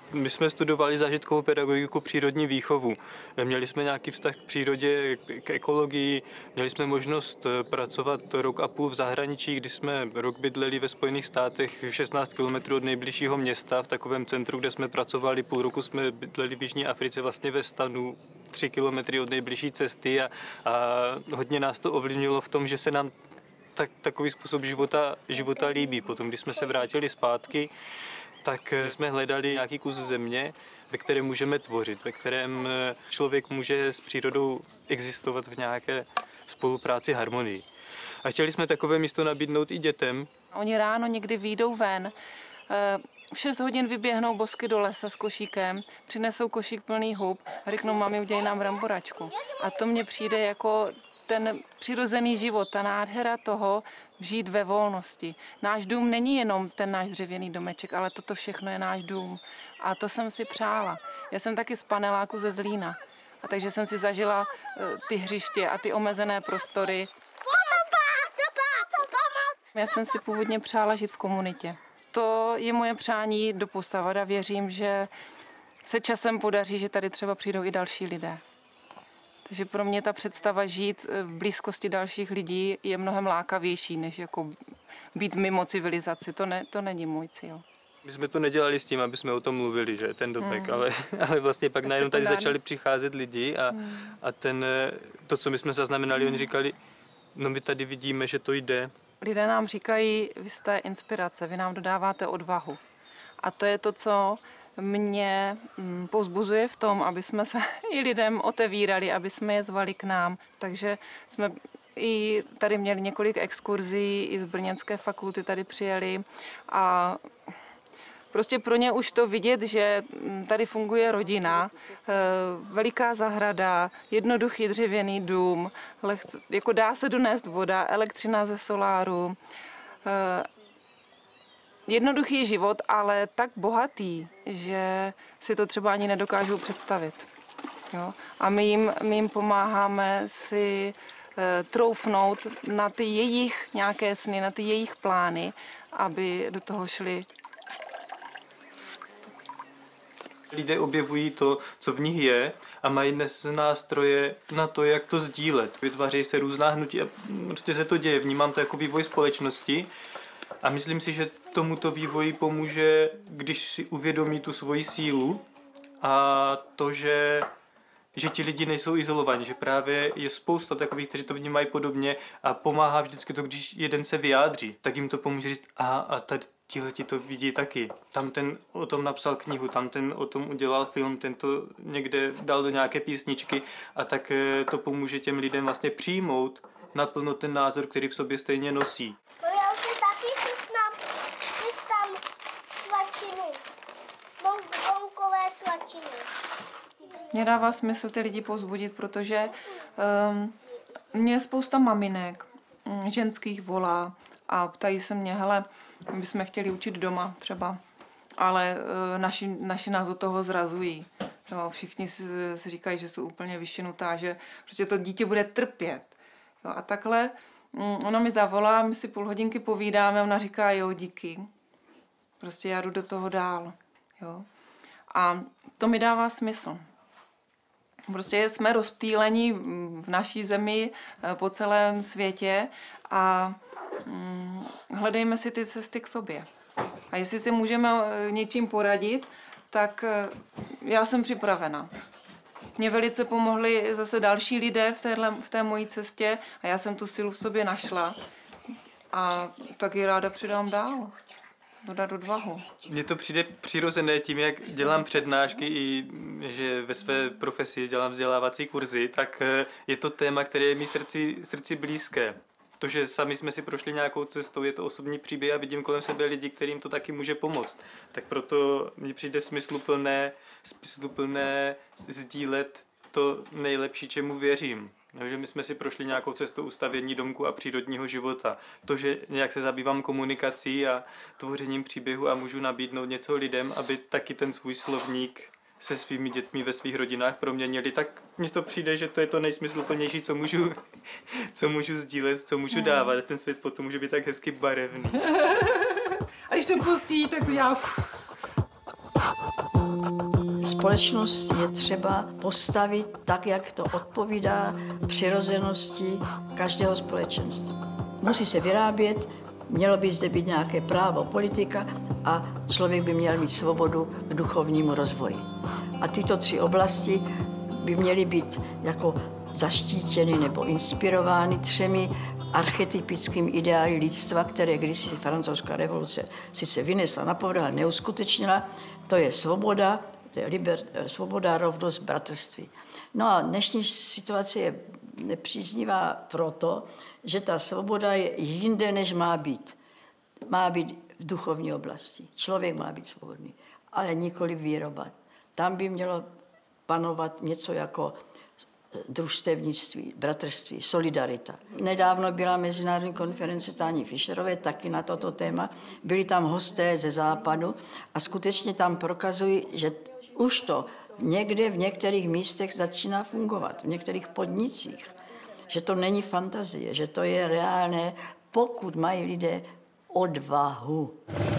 My jsme studovali zážitkovou pedagogiku, přírodní výchovu. Měli jsme nějaký vztah k přírodě, k ekologii. Měli jsme možnost pracovat rok a půl v zahraničí, kdy jsme rok bydleli ve Spojených státech, šestnáct kilometrů od nejbližšího města, v takovém centru, kde jsme pracovali. Půl roku jsme bydleli v Jižní Africe, vlastně ve stanu, tři kilometry od nejbližší cesty a, a hodně nás to ovlivnilo v tom, že se nám tak, takový způsob života, života líbí. Potom, když jsme se vrátili zpátky, tak jsme hledali nějaký kus země, ve kterém můžeme tvořit, ve kterém člověk může s přírodou existovat v nějaké spolupráci, harmonii. A chtěli jsme takové místo nabídnout i dětem. Oni ráno někdy vyjdou ven, v šest hodin vyběhnou bosky do lesa s košíkem, přinesou košík plný hub a řeknou, mami, udělej nám bramboračku. A to mně přijde jako ten přirozený život, ta nádhera toho žít ve volnosti. Náš dům není jenom ten náš dřevěný domeček, ale toto všechno je náš dům. A to jsem si přála. Já jsem taky z paneláku ze Zlína. A takže jsem si zažila ty hřiště a ty omezené prostory. Já jsem si původně přála žít v komunitě. To je moje přání doposavat a věřím, že se časem podaří, že tady třeba přijdou i další lidé. Takže pro mě ta představa žít v blízkosti dalších lidí je mnohem lákavější, než jako být mimo civilizaci. To, ne, to není můj cíl. My jsme to nedělali s tím, aby jsme o tom mluvili, že ten domek, hmm. ale, ale vlastně pak najednou tady začali přicházet lidi a, hmm. a ten, to, co my jsme zaznamenali, hmm. oni říkali, no my tady vidíme, že to jde. Lidé nám říkají, vy jste inspirace, vy nám dodáváte odvahu. A to je to, co mě povzbuzuje v tom, aby jsme se i lidem otevírali, aby jsme je zvali k nám. Takže jsme i tady měli několik exkurzí, i z brněnské fakulty tady přijeli a prostě pro ně už to vidět, že tady funguje rodina, veliká zahrada, jednoduchý dřevěný dům, jako dá se donést voda, elektřina ze soláru. Jednoduchý život, ale tak bohatý, že si to třeba ani nedokážou představit. Jo? A my jim, my jim pomáháme si e, troufnout na ty jejich nějaké sny, na ty jejich plány, aby do toho šli. Lidé objevují to, co v nich je a mají dnes nástroje na to, jak to sdílet. Vytvářejí se různá hnutí a prostě se to děje. Vnímám to jako vývoj společnosti. A myslím si, že tomuto vývoji pomůže, když si uvědomí tu svoji sílu a to, že, že ti lidi nejsou izolovaní, že právě je spousta takových, kteří to vnímají podobně a pomáhá vždycky to, když jeden se vyjádří, tak jim to pomůže říct, a, a tady tihleti to vidí taky. Tam ten o tom napsal knihu, tam ten o tom udělal film, ten to někde dal do nějaké písničky a tak to pomůže těm lidem vlastně přijmout naplno ten názor, který v sobě stejně nosí. Mně dává smysl ty lidi povzbudit, protože um, mě je spousta maminek, ženských volá a ptají se mě, hele, my bychom chtěli učit doma třeba, ale uh, naši, naši nás od toho zrazují. Jo, všichni si, si říkají, že jsou úplně vyšinutá, že prostě to dítě bude trpět. Jo, a takhle um, ona mi zavolá, my si půl hodinky povídáme, ona říká, jo, díky. Prostě já jdu do toho dál. Jo. A to mi dává smysl. Prostě jsme rozptýleni v naší zemi po celém světě a hledejme si ty cesty k sobě. A jestli si můžeme něčím poradit, tak já jsem připravena. Mě velice pomohli zase další lidé v, téhle, v té mojí cestě a já jsem tu sílu v sobě našla a tak ji ráda přidám dál. Dodat odvahu. Mně to přijde přirozené tím, jak dělám přednášky i že ve své profesi dělám vzdělávací kurzy, tak je to téma, které je mi srdci, srdci blízké. To, že sami jsme si prošli nějakou cestou, je to osobní příběh a vidím kolem sebe lidi, kterým to taky může pomoct. Tak proto mně přijde smysluplné, smysluplné sdílet to nejlepší, čemu věřím. že my jsme si prošli nějakou cestou ustavění domku a přírodního života. To, že nějak se zabývám komunikací a tvořením příběhu a můžu nabídnout něco lidem, aby taky ten svůj slovník se svými dětmi ve svých rodinách proměnili, tak mně to přijde, že to je to nejsmysluplnější, co můžu, co můžu sdílet, co můžu dávat. Ten svět potom může být tak hezky barevný. A když to pustí, tak udělá... společnost je třeba postavit tak, jak to odpovídá přirozenosti každého společenství. Musí se vyrábět, mělo by zde být nějaké právo, politika a člověk by měl mít svobodu k duchovnímu rozvoji. A tyto tři oblasti by měly být jako zaštítěny nebo inspirovány třemi archetypickými ideály lidstva, které kdysi francouzská revoluce sice vynesla na povrch, ale neuskutečnila. To je svoboda, to je liber, svoboda, rovnost, bratrství. No a dnešní situace je nepříznivá proto, že ta svoboda je jinde, než má být. Má být v duchovní oblasti. Člověk má být svobodný, ale nikoli výroba. Tam by mělo panovat něco jako družstevnictví, bratrství, solidarita. Nedávno byla mezinárodní konference Táni Fischerové taky na toto téma. Byli tam hosté ze západu a skutečně tam prokazují, že už to někde v některých místech začíná fungovat, v některých podnicích. Že to není fantazie, že to je reálné, pokud mají lidé odvahu.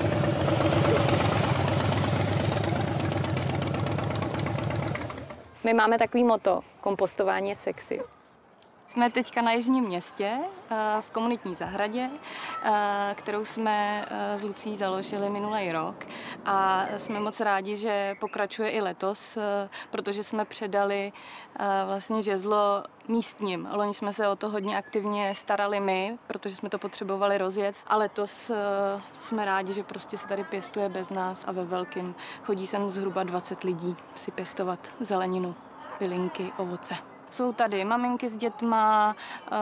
My máme takový motto, kompostování je sexy. Jsme teďka na Jižním Městě, v komunitní zahradě, kterou jsme s Lucí založili minulý rok a jsme moc rádi, že pokračuje i letos, protože jsme předali vlastně žezlo místním. Loni jsme se o to hodně aktivně starali my, protože jsme to potřebovali rozjet a letos jsme rádi, že prostě se tady pěstuje bez nás a ve velkým. Chodí sem zhruba dvacet lidí si pěstovat zeleninu, bylinky, ovoce. Jsou tady maminky s dětma,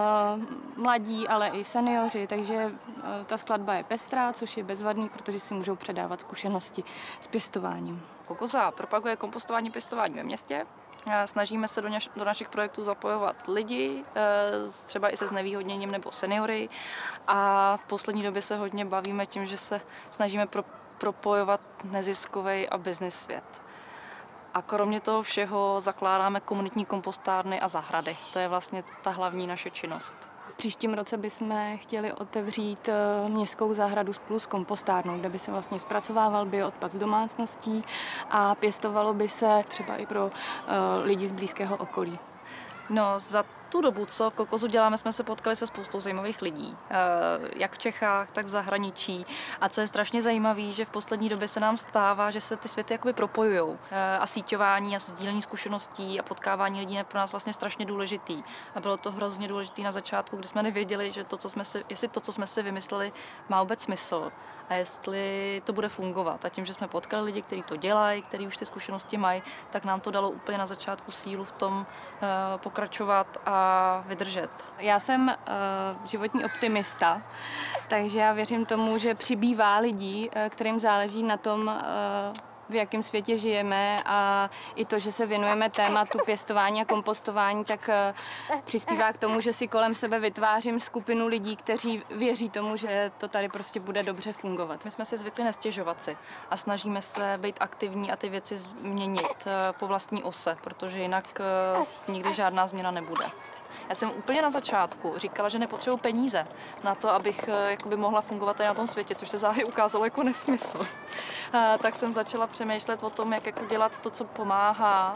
mladí, ale i seniori, takže ta skladba je pestrá, což je bezvadný, protože si můžou předávat zkušenosti s pěstováním. Kokoza propaguje kompostování, pěstování ve městě. Snažíme se do, něž, do našich projektů zapojovat lidi, třeba i se znevýhodněním nebo seniory. A v poslední době se hodně bavíme tím, že se snažíme pro, propojovat neziskový a business svět. A kromě toho všeho zakládáme komunitní kompostárny a zahrady. To je vlastně ta hlavní naše činnost. V příštím roce bychom chtěli otevřít městskou zahradu spolu s kompostárnou, kde by se vlastně zpracovával bioodpad z domácností a pěstovalo by se třeba i pro uh, lidi z blízkého okolí. No, za tu dobu, co Kokozu děláme, jsme se potkali se spoustou zajímavých lidí, jak v Čechách, tak v zahraničí. A co je strašně zajímavé, že v poslední době se nám stává, že se ty světy jakoby propojují. A síťování a sdílení zkušeností a potkávání lidí je pro nás vlastně strašně důležitý. A bylo to hrozně důležitý na začátku, kdy jsme nevěděli, že to, co jsme si, jestli to, co jsme si vymysleli, má vůbec smysl a jestli to bude fungovat. A tím, že jsme potkali lidi, kteří to dělají, kteří už ty zkušenosti mají, tak nám to dalo úplně na začátku sílu v tom uh, pokračovat a vydržet. Já jsem uh, životní optimista, takže já věřím tomu, že přibývá lidí, kterým záleží na tom, uh, v jakém světě žijeme a i to, že se věnujeme tématu pěstování a kompostování, tak uh, přispívá k tomu, že si kolem sebe vytvářím skupinu lidí, kteří věří tomu, že to tady prostě bude dobře fungovat. My jsme si zvykli nestěžovat si a snažíme se být aktivní a ty věci změnit uh, po vlastní ose, protože jinak uh, nikdy žádná změna nebude. Já jsem úplně na začátku říkala, že nepotřebuji peníze na to, abych jakoby mohla fungovat tady na tom světě, což se záhy ukázalo jako nesmysl. Tak jsem začala přemýšlet o tom, jak jako dělat to, co pomáhá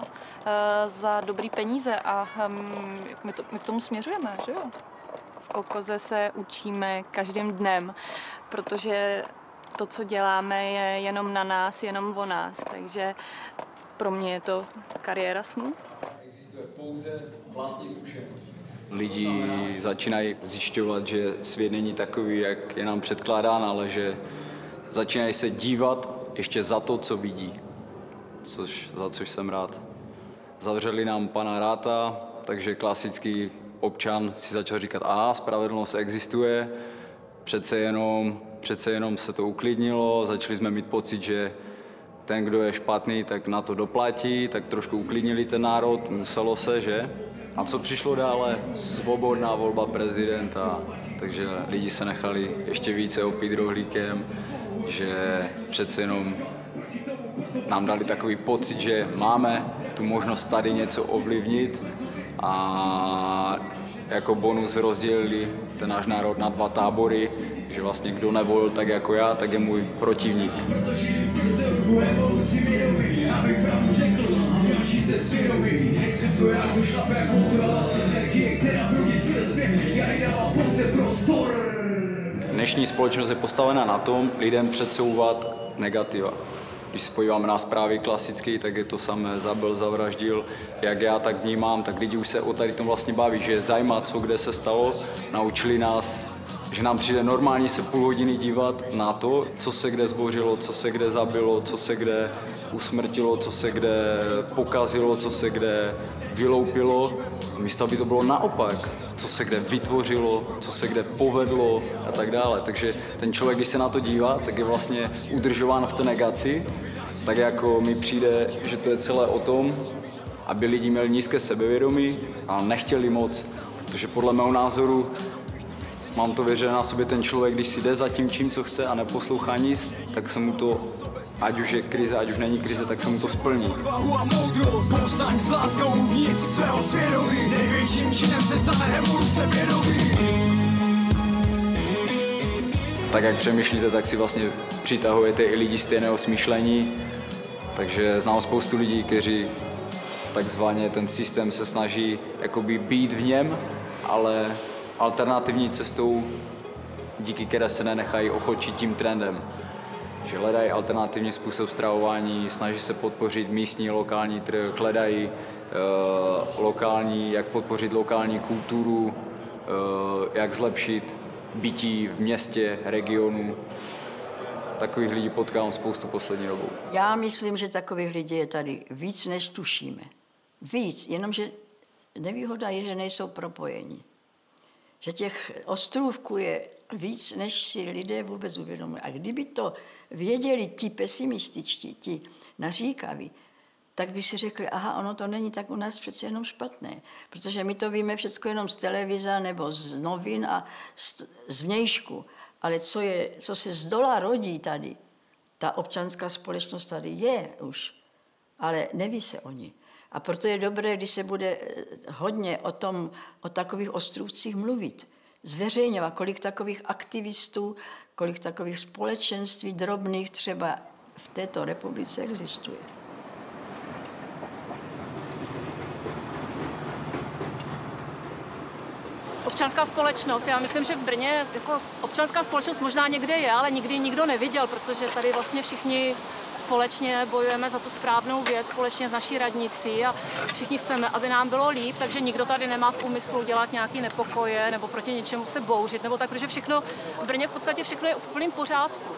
za dobrý peníze a my, to, my k tomu směřujeme, že jo? V Kokoze se učíme každým dnem, protože to, co děláme, je jenom na nás, jenom o nás, takže pro mě je to kariéra snů. Existuje pouze vlastní zkušenost. Lidi začínají zjišťovat, že svět není takový, jak je nám předkládán, ale že začínají se dívat ještě za to, co vidí, což, za což jsem rád. Zavřeli nám pana Ráta, takže klasický občan si začal říkat, a spravedlnost existuje, přece jenom, přece jenom se to uklidnilo, začali jsme mít pocit, že ten, kdo je špatný, tak na to doplatí, tak trošku uklidnili ten národ, muselo se, že? A co přišlo dále? Svobodná volba prezidenta, takže lidi se nechali ještě více opít rohlíkem, že přece jenom nám dali takový pocit, že máme tu možnost tady něco ovlivnit a jako bonus rozdělili ten náš národ na dva tábory, že vlastně kdo nevolil tak jako já, tak je můj protivník. Dnešní společnost je postavena na tom, lidem předsouvat negativa. Když se podíváme na zprávy klasicky, tak je to samé, zabil, zavraždil. Jak já tak vnímám, tak lidi už se o tady tom vlastně baví, že je zajímá, co kde se stalo. Naučili nás, že nám přijde normálně se půl hodiny dívat na to, co se kde zbořilo, co se kde zabilo, co se kde usmrtilo, co se kde pokazilo, co se kde vyloupilo. Místo, aby to bylo naopak, co se kde vytvořilo, co se kde povedlo a tak dále. Takže ten člověk, když se na to dívá, tak je vlastně udržován v té negaci. Tak jako mi přijde, že to je celé o tom, aby lidi měli nízké sebevědomí a nechtěli moc. Protože podle mého názoru mám to věřené na sobě, ten člověk, když si jde za tím, čím co chce a neposlouchá nic, tak se mu to, ať už je krize, ať už není krize, tak se mu to splní. Povstaň s láskou uvnitř svého svědomí, největším činem se stane evoluce vědomí. Tak jak přemýšlíte, tak si vlastně přitahujete i lidi stejného smýšlení. Takže znám spoustu lidí, kteří takzvaně ten systém se snaží jakoby být v něm, ale alternativní cestou, díky které se nenechají ochočit tím trendem. Že hledají alternativní způsob stravování, snaží se podpořit místní lokální trh, hledají uh, lokální, jak podpořit lokální kulturu, uh, jak zlepšit bytí v městě, regionu. Takových lidí potkám spoustu poslední dobou. Já myslím, že takových lidí je tady víc, než tušíme. Víc, jenomže nevýhoda je, že nejsou propojení. Že těch ostrůvků je víc, než si lidé vůbec uvědomují. A kdyby to věděli ti pesimističtí, ti naříkaví, tak by si řekli, aha, ono to není tak u nás přece jenom špatné. Protože my to víme všechno jenom z televize nebo z novin a z, z vnějšku. Ale co, je, co se z dola rodí tady, ta občanská společnost tady je už, ale neví se o ní. A proto je dobré, když se bude hodně o tom, o takových ostrůvcích mluvit, zveřejňovat, kolik takových aktivistů, kolik takových společenství drobných třeba v této republice existuje. Občanská společnost, já myslím, že v Brně jako občanská společnost možná někde je, ale nikdy nikdo neviděl, protože tady vlastně všichni společně bojujeme za tu správnou věc, společně s naší radnicí a všichni chceme, aby nám bylo líp, takže nikdo tady nemá v úmyslu dělat nějaký nepokoje nebo proti něčemu se bouřit, nebo tak, protože všechno v Brně v podstatě všechno je v úplném pořádku.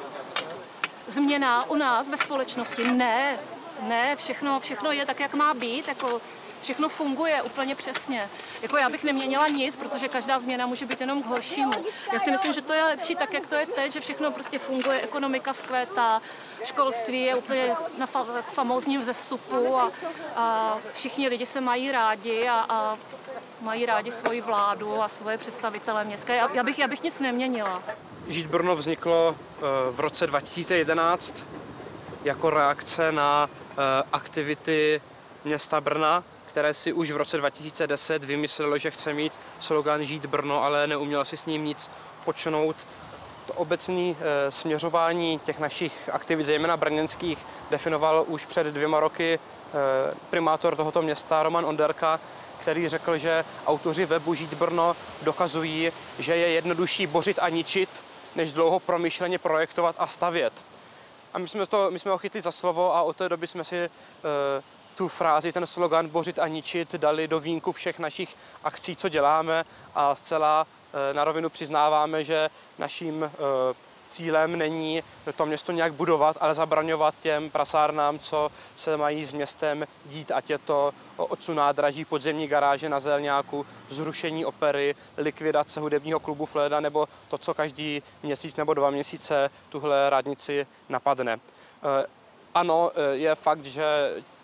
Změna u nás ve společnosti ne, ne, všechno, všechno je tak, jak má být, jako všechno funguje úplně přesně. Jako já bych neměnila nic, protože každá změna může být jenom k horšímu. Já si myslím, že to je lepší tak, jak to je teď, že všechno prostě funguje, ekonomika vzkvétá, školství je úplně na fa- famózním vzestupu a, a všichni lidi se mají rádi a, a mají rádi svoji vládu a svoje představitele městské. Já, já, bych, já bych nic neměnila. Žít Brno vzniklo v roce dva tisíce jedenáct jako reakce na aktivity města Brna, které si už v roce dva tisíce deset vymyslelo, že chce mít slogan Žít Brno, ale neumělo si s ním nic počnout. To obecné e, směřování těch našich aktivit, zejména brněnských, definoval už před dvěma roky e, primátor tohoto města Roman Onderka, který řekl, že autoři webu Žít Brno dokazují, že je jednodušší bořit a ničit, než dlouho promyšleně projektovat a stavět. A my jsme, to, my jsme ho chytli za slovo a od té doby jsme si e, tu frázi, ten slogan bořit a ničit dali do vínku všech našich akcí, co děláme a zcela e, na rovinu přiznáváme, že naším e, cílem není to město nějak budovat, ale zabraňovat těm prasárnám, co se mají s městem dít, ať je to odsun nádraží, podzemní garáže na Zelňáku, zrušení opery, likvidace hudebního klubu Fleda nebo to, co každý měsíc nebo dva měsíce tuhle radnici napadne. E, ano, je fakt, že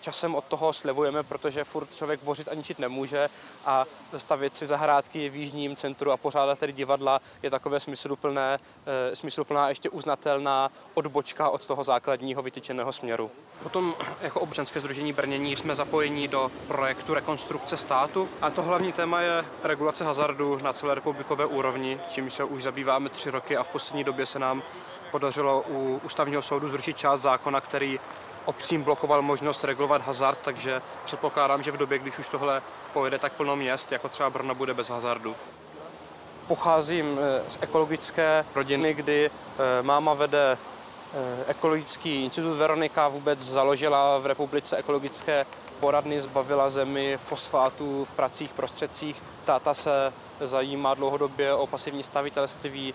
časem od toho slevujeme, protože furt člověk bořit a ničit nemůže a stavět si zahrádky v jižním centru a pořádat tedy divadla je takové smysluplné, e, smysluplná ještě uznatelná odbočka od toho základního vytyčeného směru. Potom jako občanské sdružení Brnění jsme zapojeni do projektu Rekonstrukce státu a to hlavní téma je regulace hazardu na celorepublikové úrovni, čím se už zabýváme tři roky a v poslední době se nám podařilo u ústavního soudu zrušit část zákona, který obcím blokoval možnost regulovat hazard, takže předpokládám, že v době, když už tohle pojede, tak plno měst, jako třeba Brno, bude bez hazardu. Pocházím z ekologické rodiny, kdy máma vede ekologický institut. Veronika vůbec založila v republice ekologické poradny, zbavila zemi fosfátů v pracích prostředcích. Táta se zajímá dlouhodobě o pasivní stavitelství,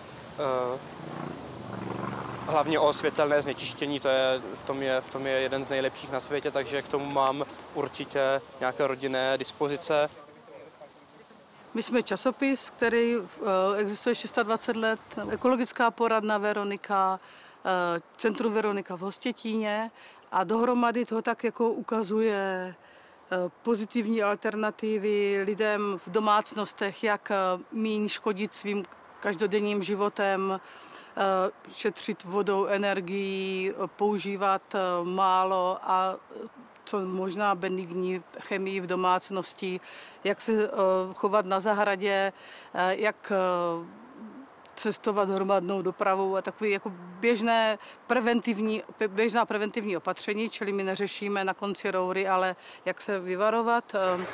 hlavně o světelné znečištění, to je, v, tom je, v tom je jeden z nejlepších na světě, takže k tomu mám určitě nějaké rodinné dispozice. My jsme časopis, který existuje dvacet šest let, ekologická poradna Veronika, Centrum Veronika v Hostětíně a dohromady to tak jako ukazuje pozitivní alternativy lidem v domácnostech, jak míň škodit svým každodenním životem, šetřit vodou, energií, používat málo a co možná benigní chemii v domácnosti, jak se chovat na zahradě, jak cestovat hromadnou dopravou a takové jako běžné preventivní, běžná preventivní opatření, čili my neřešíme na konci roury, ale jak se vyvarovat.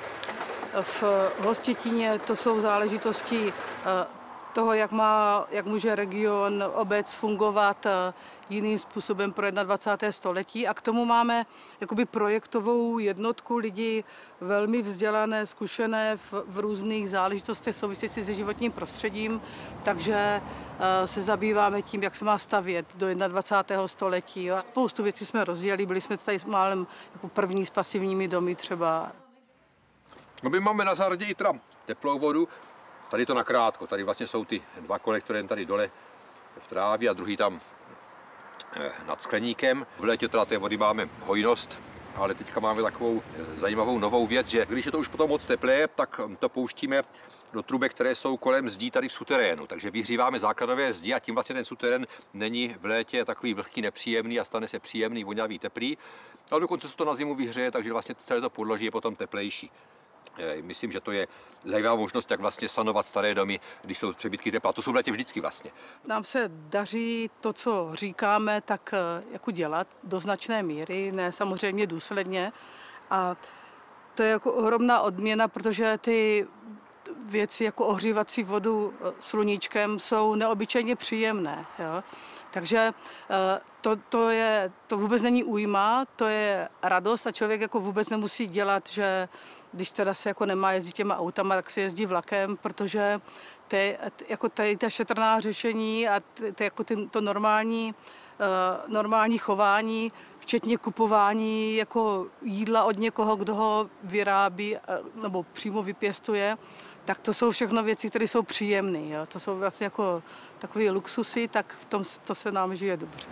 V Hostětíně to jsou záležitosti toho, jak, má, jak může region, obec fungovat jiným způsobem pro dvacáté první století. A k tomu máme jakoby projektovou jednotku lidí velmi vzdělané, zkušené v, v různých záležitostech souvisejících se životním prostředím. Takže uh, se zabýváme tím, jak se má stavět do dvacátého prvního století. A spoustu věcí jsme rozjeli, byli jsme tady málem jako první s pasivními domy třeba. No my máme na zahradě i teda teplou vodu. Tady to nakrátko, tady vlastně jsou ty dva kolektory tady dole v trávě a druhý tam nad skleníkem. V létě teda té vody máme hojnost, ale teďka máme takovou zajímavou novou věc, že když je to už potom moc teplé, tak to pouštíme do trubek, které jsou kolem zdí tady v suterénu. Takže vyhříváme základové zdi a tím vlastně ten suterén není v létě takový vlhký, nepříjemný a stane se příjemný, vonavý, teplý. Ale dokonce se to na zimu vyhřeje, takže vlastně celé to podloží je potom teplejší. Myslím, že to je zajímavá možnost, jak vlastně sanovat staré domy, když jsou přebytky tepla. To jsou v létě vždycky vlastně. Nám se daří to, co říkáme, tak jako dělat do značné míry, ne samozřejmě důsledně. A to je jako ohromná odměna, protože ty věci jako ohřívací vodu sluníčkem jsou neobyčejně příjemné. Jo? Takže to, to, je, to vůbec není újma, to je radost a člověk jako vůbec nemusí dělat, že když teda se jako nemá jezdit těma autama, tak se jezdí vlakem, protože ty, jako tady ta šetrná řešení a ty, jako ty, to normální, uh, normální chování, včetně kupování jako jídla od někoho, kdo ho vyrábí nebo přímo vypěstuje, tak to jsou všechno věci, které jsou příjemné. To jsou vlastně jako takové luxusy, tak v tom to se nám žije dobře.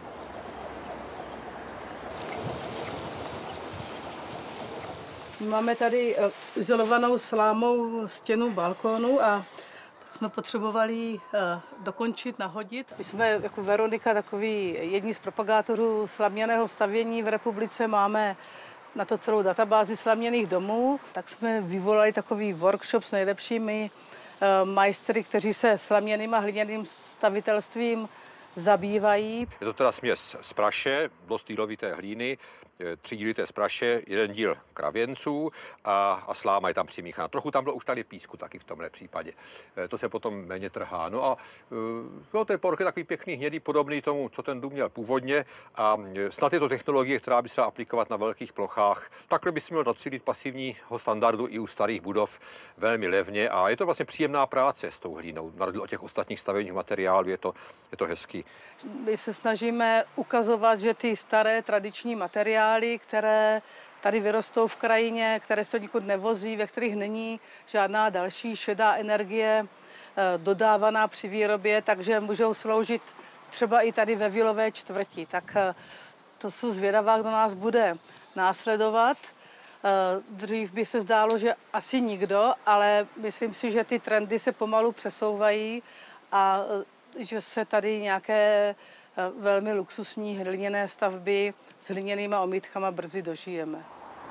Máme tady izolovanou slámou stěnu balkónu a jsme potřebovali dokončit, nahodit. My jsme jako Veronika takový jedni z propagátorů slaměného stavění v republice. Máme na to celou databázi slaměných domů. Tak jsme vyvolali takový workshop s nejlepšími majstry, kteří se slaměným a hliněným stavitelstvím zabývají. Je to teda směs z praše, dost jílovité hlíny, tři díly té z praše, jeden díl kravěnců a, a sláma je tam přimíchána. Trochu tam bylo už tady písku taky v tomhle případě. To se potom méně trhá. No a no, ten povrch je takový pěkný, hnědý, podobný tomu, co ten dům měl původně a snad je to technologie, která by se dala aplikovat na velkých plochách. Takhle by se mělo docílit pasivního standardu i u starých budov velmi levně a je to vlastně příjemná práce s tou hlínou. Na rozdíl od těch ostatních stavebních materiálů je to, je to hezký. My se snažíme ukazovat, že ty staré tradiční materiály, které tady vyrostou v krajině, které se nikud nevozí, ve kterých není žádná další šedá energie dodávaná při výrobě, takže můžou sloužit třeba i tady ve vilové čtvrti. Tak to jsou zvědavá, kdo nás bude následovat. Dřív by se zdálo, že asi nikdo, ale myslím si, že ty trendy se pomalu přesouvají a že se tady nějaké velmi luxusní hliněné stavby s hliněnýma omítkama brzy dožijeme.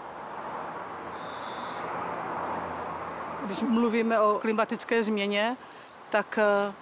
Když mluvíme o klimatické změně, tak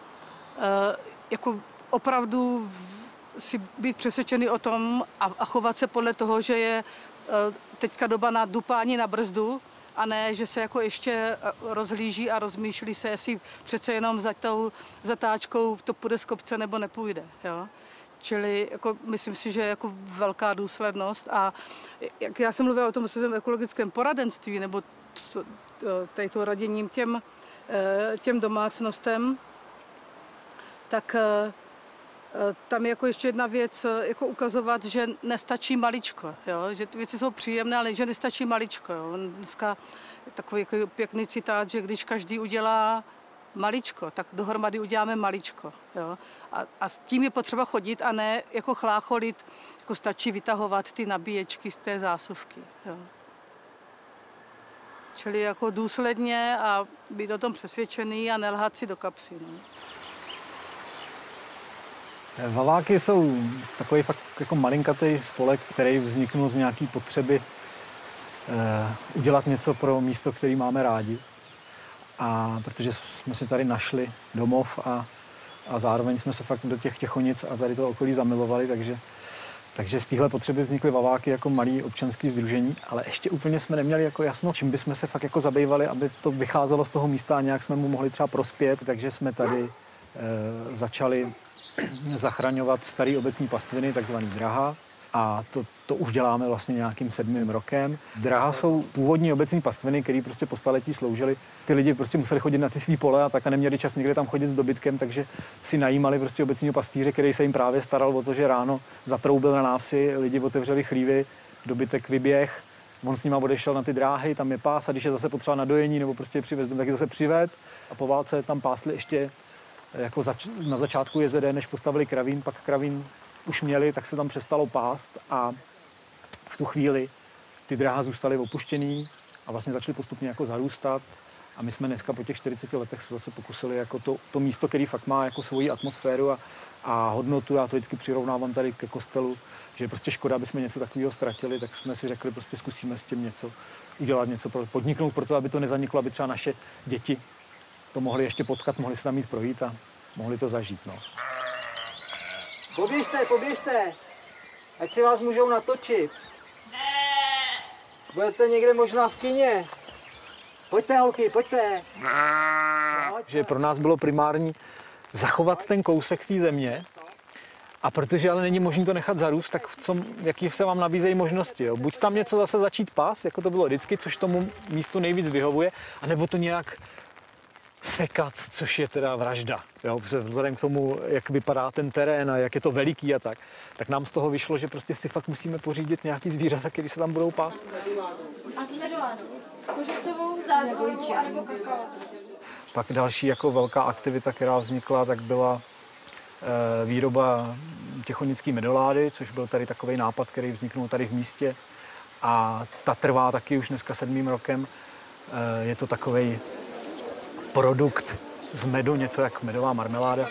jako opravdu si být přesvědčený o tom a, a chovat se podle toho, že je teďka doba na dupání na brzdu a ne, že se jako ještě rozhlíží a rozmýšlí se, jestli přece jenom za tou zatáčkou to půjde z kopce nebo nepůjde. Jo? Čili jako, myslím si, že je jako velká důslednost a jak já jsem mluvila o tom svém ekologickém poradenství nebo tady to raděním těm, těm domácnostem, tak tam jako ještě jedna věc, jako ukazovat, že nestačí maličko, jo? Že ty věci jsou příjemné, ale že nestačí maličko. Jo? Dneska je takový jako pěkný citát, že když každý udělá maličko, tak dohromady uděláme maličko. Jo? A, a s tím je potřeba chodit a ne jako chlácholit, jako stačí vytahovat ty nabíječky z té zásuvky. Jo? Čili jako důsledně a být o tom přesvědčený a nelhat si do kapsy. No. Vaváky jsou takový fakt jako malinkatý spolek, který vzniknul z nějaké potřeby eh, udělat něco pro místo, který máme rádi. A protože jsme si tady našli domov a, a zároveň jsme se fakt do těch Těchonic a tady toho okolí zamilovali, takže, takže z téhle potřeby vznikly Vaváky jako malý občanský sdružení, ale ještě úplně jsme neměli jako jasno, čím bychom se fakt jako zabývali, aby to vycházelo z toho místa a nějak jsme mu mohli třeba prospět, takže jsme tady eh, začali zachraňovat starý obecní pastviny, takzvaný draha. A to, to už děláme vlastně nějakým sedmým rokem. Draha jsou původní obecní pastviny, které prostě po staletí sloužily. Ty lidi prostě museli chodit na ty svý pole a tak a neměli čas někde tam chodit s dobytkem, takže si najímali prostě obecního pastýře, který se jim právě staral o to, že ráno zatroubil na návsi, lidi otevřeli chlívy, dobytek vyběh, on s nima odešel na ty dráhy, tam je pás a když je zase potřeba na dojení nebo prostě přivez, tak je zase přived a po válce tam pásli ještě jako zač, na začátku J Z D, než postavili kravín, pak kravín už měli, tak se tam přestalo pást a v tu chvíli ty dráha zůstaly opuštěný a vlastně začaly postupně jako zarůstat a my jsme dneska po těch čtyřiceti letech se zase pokusili jako to, to místo, který fakt má jako svoji atmosféru a, a hodnotu, já to vždycky přirovnávám tady ke kostelu, že je prostě škoda, aby jsme něco takového ztratili, tak jsme si řekli, prostě zkusíme s tím něco udělat, něco podniknout pro to, aby to nezaniklo, aby třeba naše děti to mohli ještě potkat, mohli se tam jít projít a mohli to zažít. No. Poběžte, poběžte, ať si vás můžou natočit. Budete někde možná v kině. Pojďte, holky, pojďte. Že pro nás bylo primární zachovat ten kousek té země a protože ale není možné to nechat zarůst, tak co, jaký se vám nabízejí možnosti. Jo? Buď tam něco zase začít pás, jako to bylo vždycky, což tomu místu nejvíc vyhovuje, anebo to nějak sekat, což je teda vražda. Jo? Vzhledem k tomu, jak vypadá ten terén a jak je to veliký a tak, tak nám z toho vyšlo, že prostě si fakt musíme pořídit nějaký zvířata, které se tam budou pást. A smedovánu s kořicovou, zázvorovou a nebo kakao. Pak další jako velká aktivita, která vznikla, tak byla e, výroba těchonické medolády, což byl tady takový nápad, který vzniknul tady v místě a ta trvá taky už dneska sedmým rokem. E, je to takovej produkt z medu, něco jak medová marmeláda.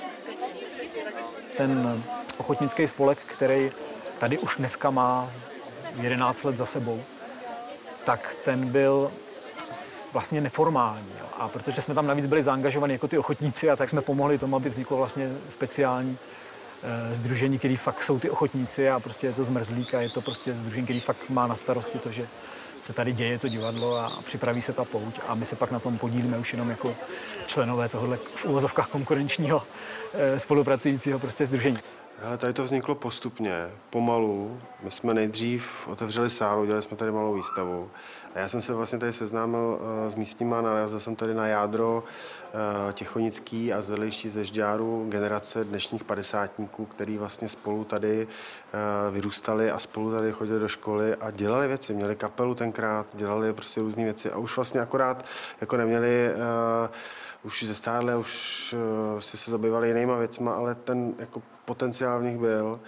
Ten ochotnický spolek, který tady už dneska má jedenáct let za sebou, tak ten byl vlastně neformální. Jo. A protože jsme tam navíc byli zaangažovaní jako ty ochotníci, a tak jsme pomohli tomu, aby vzniklo vlastně speciální e, sdružení, který fakt jsou ty ochotníci a prostě je to zmrzlík a je to prostě sdružení, který fakt má na starosti to, že se tady děje to divadlo a připraví se ta pouť a my se pak na tom podílíme už jenom jako členové tohohle v uvozovkách konkurenčního e, spolupracujícího prostě sdružení. Ale tady to vzniklo postupně, pomalu. My jsme nejdřív otevřeli sálu, udělali jsme tady malou výstavu. A já jsem se vlastně tady seznámil uh, s místníma, narazil jsem tady na jádro uh, těchonický a z vedlejší ze Žďáru generace dnešních padesátníků, který vlastně spolu tady uh, vyrůstali a spolu tady chodili do školy a dělali věci. Měli kapelu tenkrát, dělali prostě různé věci a už vlastně akorát jako neměli uh, už ze stárle, už uh, si se zabývali jinýma věcma, ale ten jako potenciál v nich byl.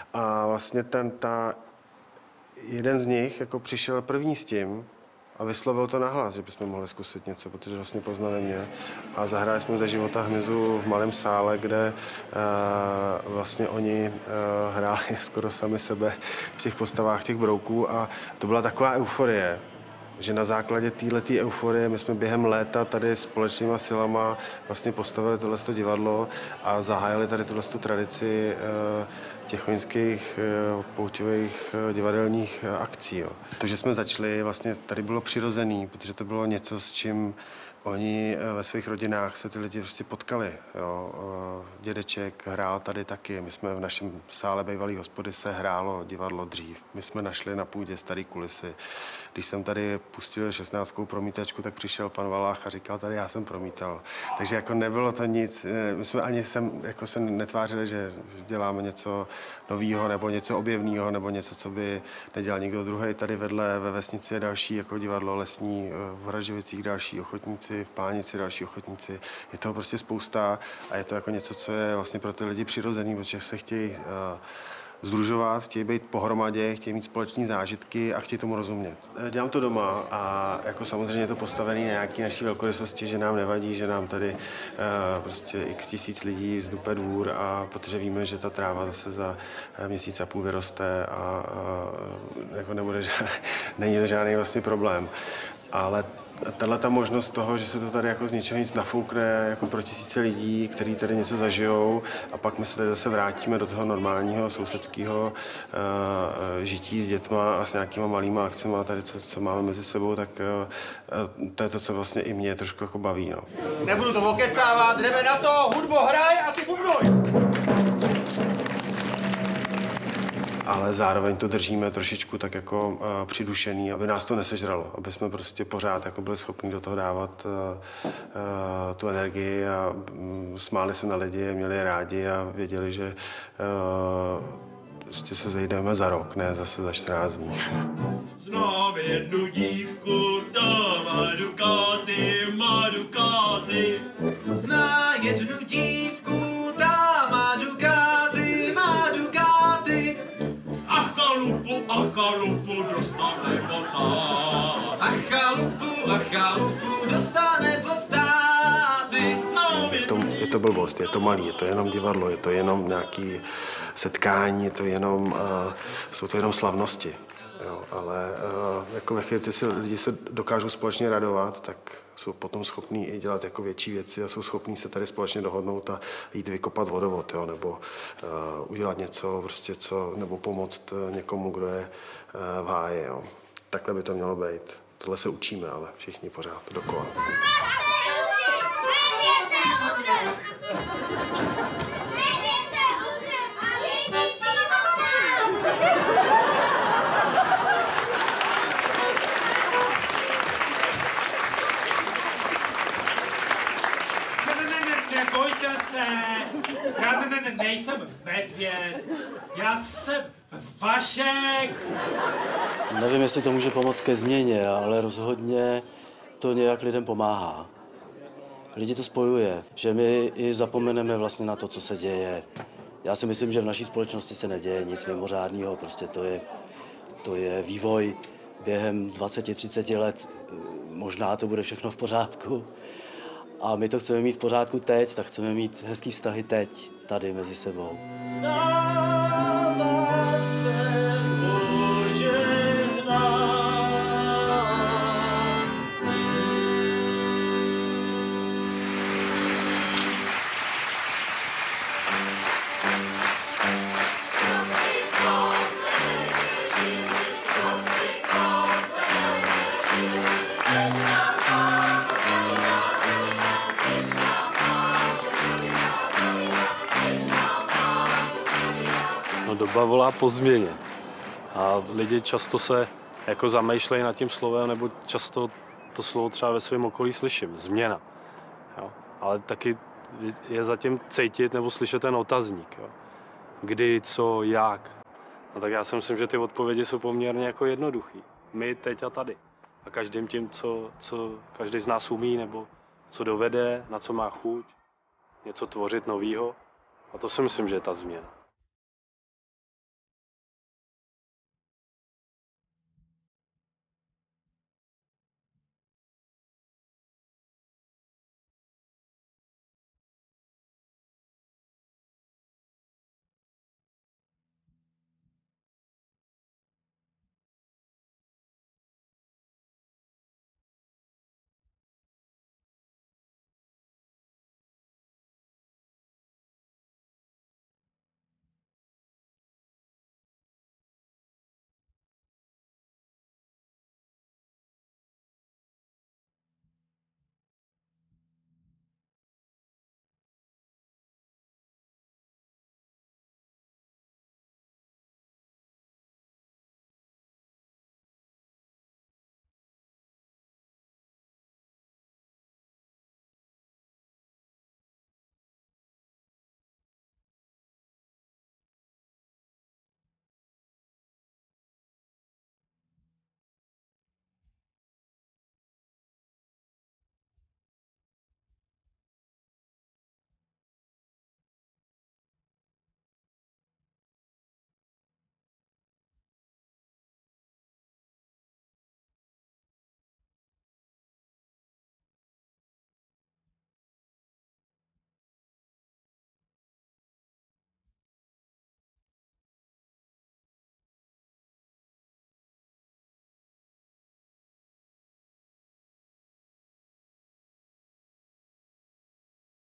A vlastně ten, ta, jeden z nich jako přišel první s tím a vyslovil to nahlas, že bychom mohli zkusit něco, protože vlastně poznali mě. A zahráli jsme Ze života hmyzu v malém sále, kde uh, vlastně oni uh, hráli skoro sami sebe v těch postavách těch brouků a to byla taková euforie, že na základě této euforie my jsme během léta tady společnýma silama vlastně postavili tohleto divadlo a zahájili tady tohleto tradici těch choňských pouťových divadelních akcí. Jo. To, že jsme začali, vlastně tady bylo přirozený, protože to bylo něco, s čím oni ve svých rodinách se ty lidi prostě potkali. Jo. Dědeček hrál tady taky. My jsme v našem sále bývalý hospody se hrálo divadlo dřív. My jsme našli na půdě starý kulisy. Když jsem tady pustil šestnáctkou promítačku, tak přišel pan Valách a říkal, tady já jsem promítal. Takže jako nebylo to nic, my jsme ani sem, jako se netvářili, že děláme něco novýho nebo něco objevného nebo něco, co by nedělal nikdo druhý. Tady vedle ve vesnici je další jako divadlo lesní, v Hražovicích další ochotníci, v Plánici další ochotníci. Je toho prostě spousta a je to jako něco, co je vlastně pro ty lidi přirozený, protože se chtějí uh, sdružovat, chtějí být pohromadě, chtějí mít společné zážitky a chtějí tomu rozumět. Dělám to doma a jako samozřejmě je to postavené na nějaké naší velkorysosti, že nám nevadí, že nám tady uh, prostě x tisíc lidí zdupe dvůr a protože víme, že ta tráva zase za měsíc a půl vyroste a, a jako nebude žádný, není to žádný vlastně problém. Ale tahle ta možnost toho, že se to tady jako z ničeho nic nafoukne jako pro tisíce lidí, kteří tady něco zažijou a pak my se tady zase vrátíme do toho normálního sousedského uh, žití s dětma a s nějakýma malýma akcemi tady, co, co máme mezi sebou, tak uh, to je to, co vlastně i mě trošku jako baví. No. Nebudu to okecávat, jdeme na to, hudbo hraj a ty bubnuj! Ale zároveň to držíme trošičku tak jako uh, přidušený, aby nás to nesežralo, aby jsme prostě pořád jako byli schopni do toho dávat uh, uh, tu energii a um, smáli se na lidi, měli je rádi a věděli, že uh, prostě se zejdeme za rok, ne zase za čtrnáct dní. Znám jednu dívku, ta má dukáty, má dukáty. Zná jednu dívku, ta má dukáty, má dukáty. A chalupu, a chalupu dostane pod táty. A chalupu, a chalupu dostane pod táty. No, je, to, je to blbost, je to malý, je to jenom divadlo, je to jenom nějaký setkání, je to jenom, uh, jsou to jenom slavnosti. Jo, ale uh, jako ve chvíli, kdy si lidi se dokážou společně radovat, tak jsou potom schopní i dělat jako větší věci a jsou schopní se tady společně dohodnout a jít vykopat vodovod, jo, nebo uh, udělat něco, prostě co, nebo pomoct někomu, kdo je uh, v háji. Jo. Takhle by to mělo být. Tohle se učíme, ale všichni pořád dokola. Nebojte se, já ne, ne, nejsem medvěd, já jsem Vašek. Nevím, jestli to může pomoct ke změně, ale rozhodně to nějak lidem pomáhá. Lidi to spojuje, že my i zapomeneme vlastně na to, co se děje. Já si myslím, že v naší společnosti se neděje nic mimořádného, prostě to je, to je vývoj během dvacet třicet let, možná to bude všechno v pořádku. A my to chceme mít v pořádku teď, tak chceme mít hezký vztahy teď, tady mezi sebou. Doba volá po změně a lidi často se jako zamýšlejí nad tím slovem, nebo často to slovo třeba ve svém okolí slyším, změna. Jo? Ale taky je zatím cítit nebo slyšet ten otazník. Jo? Kdy, co, jak. No tak já si myslím, že ty odpovědi jsou poměrně jako jednoduchý. My, teď a tady. A každým tím, co, co každý z nás umí, nebo co dovede, na co má chuť, něco tvořit novýho. A to si myslím, že je ta změna.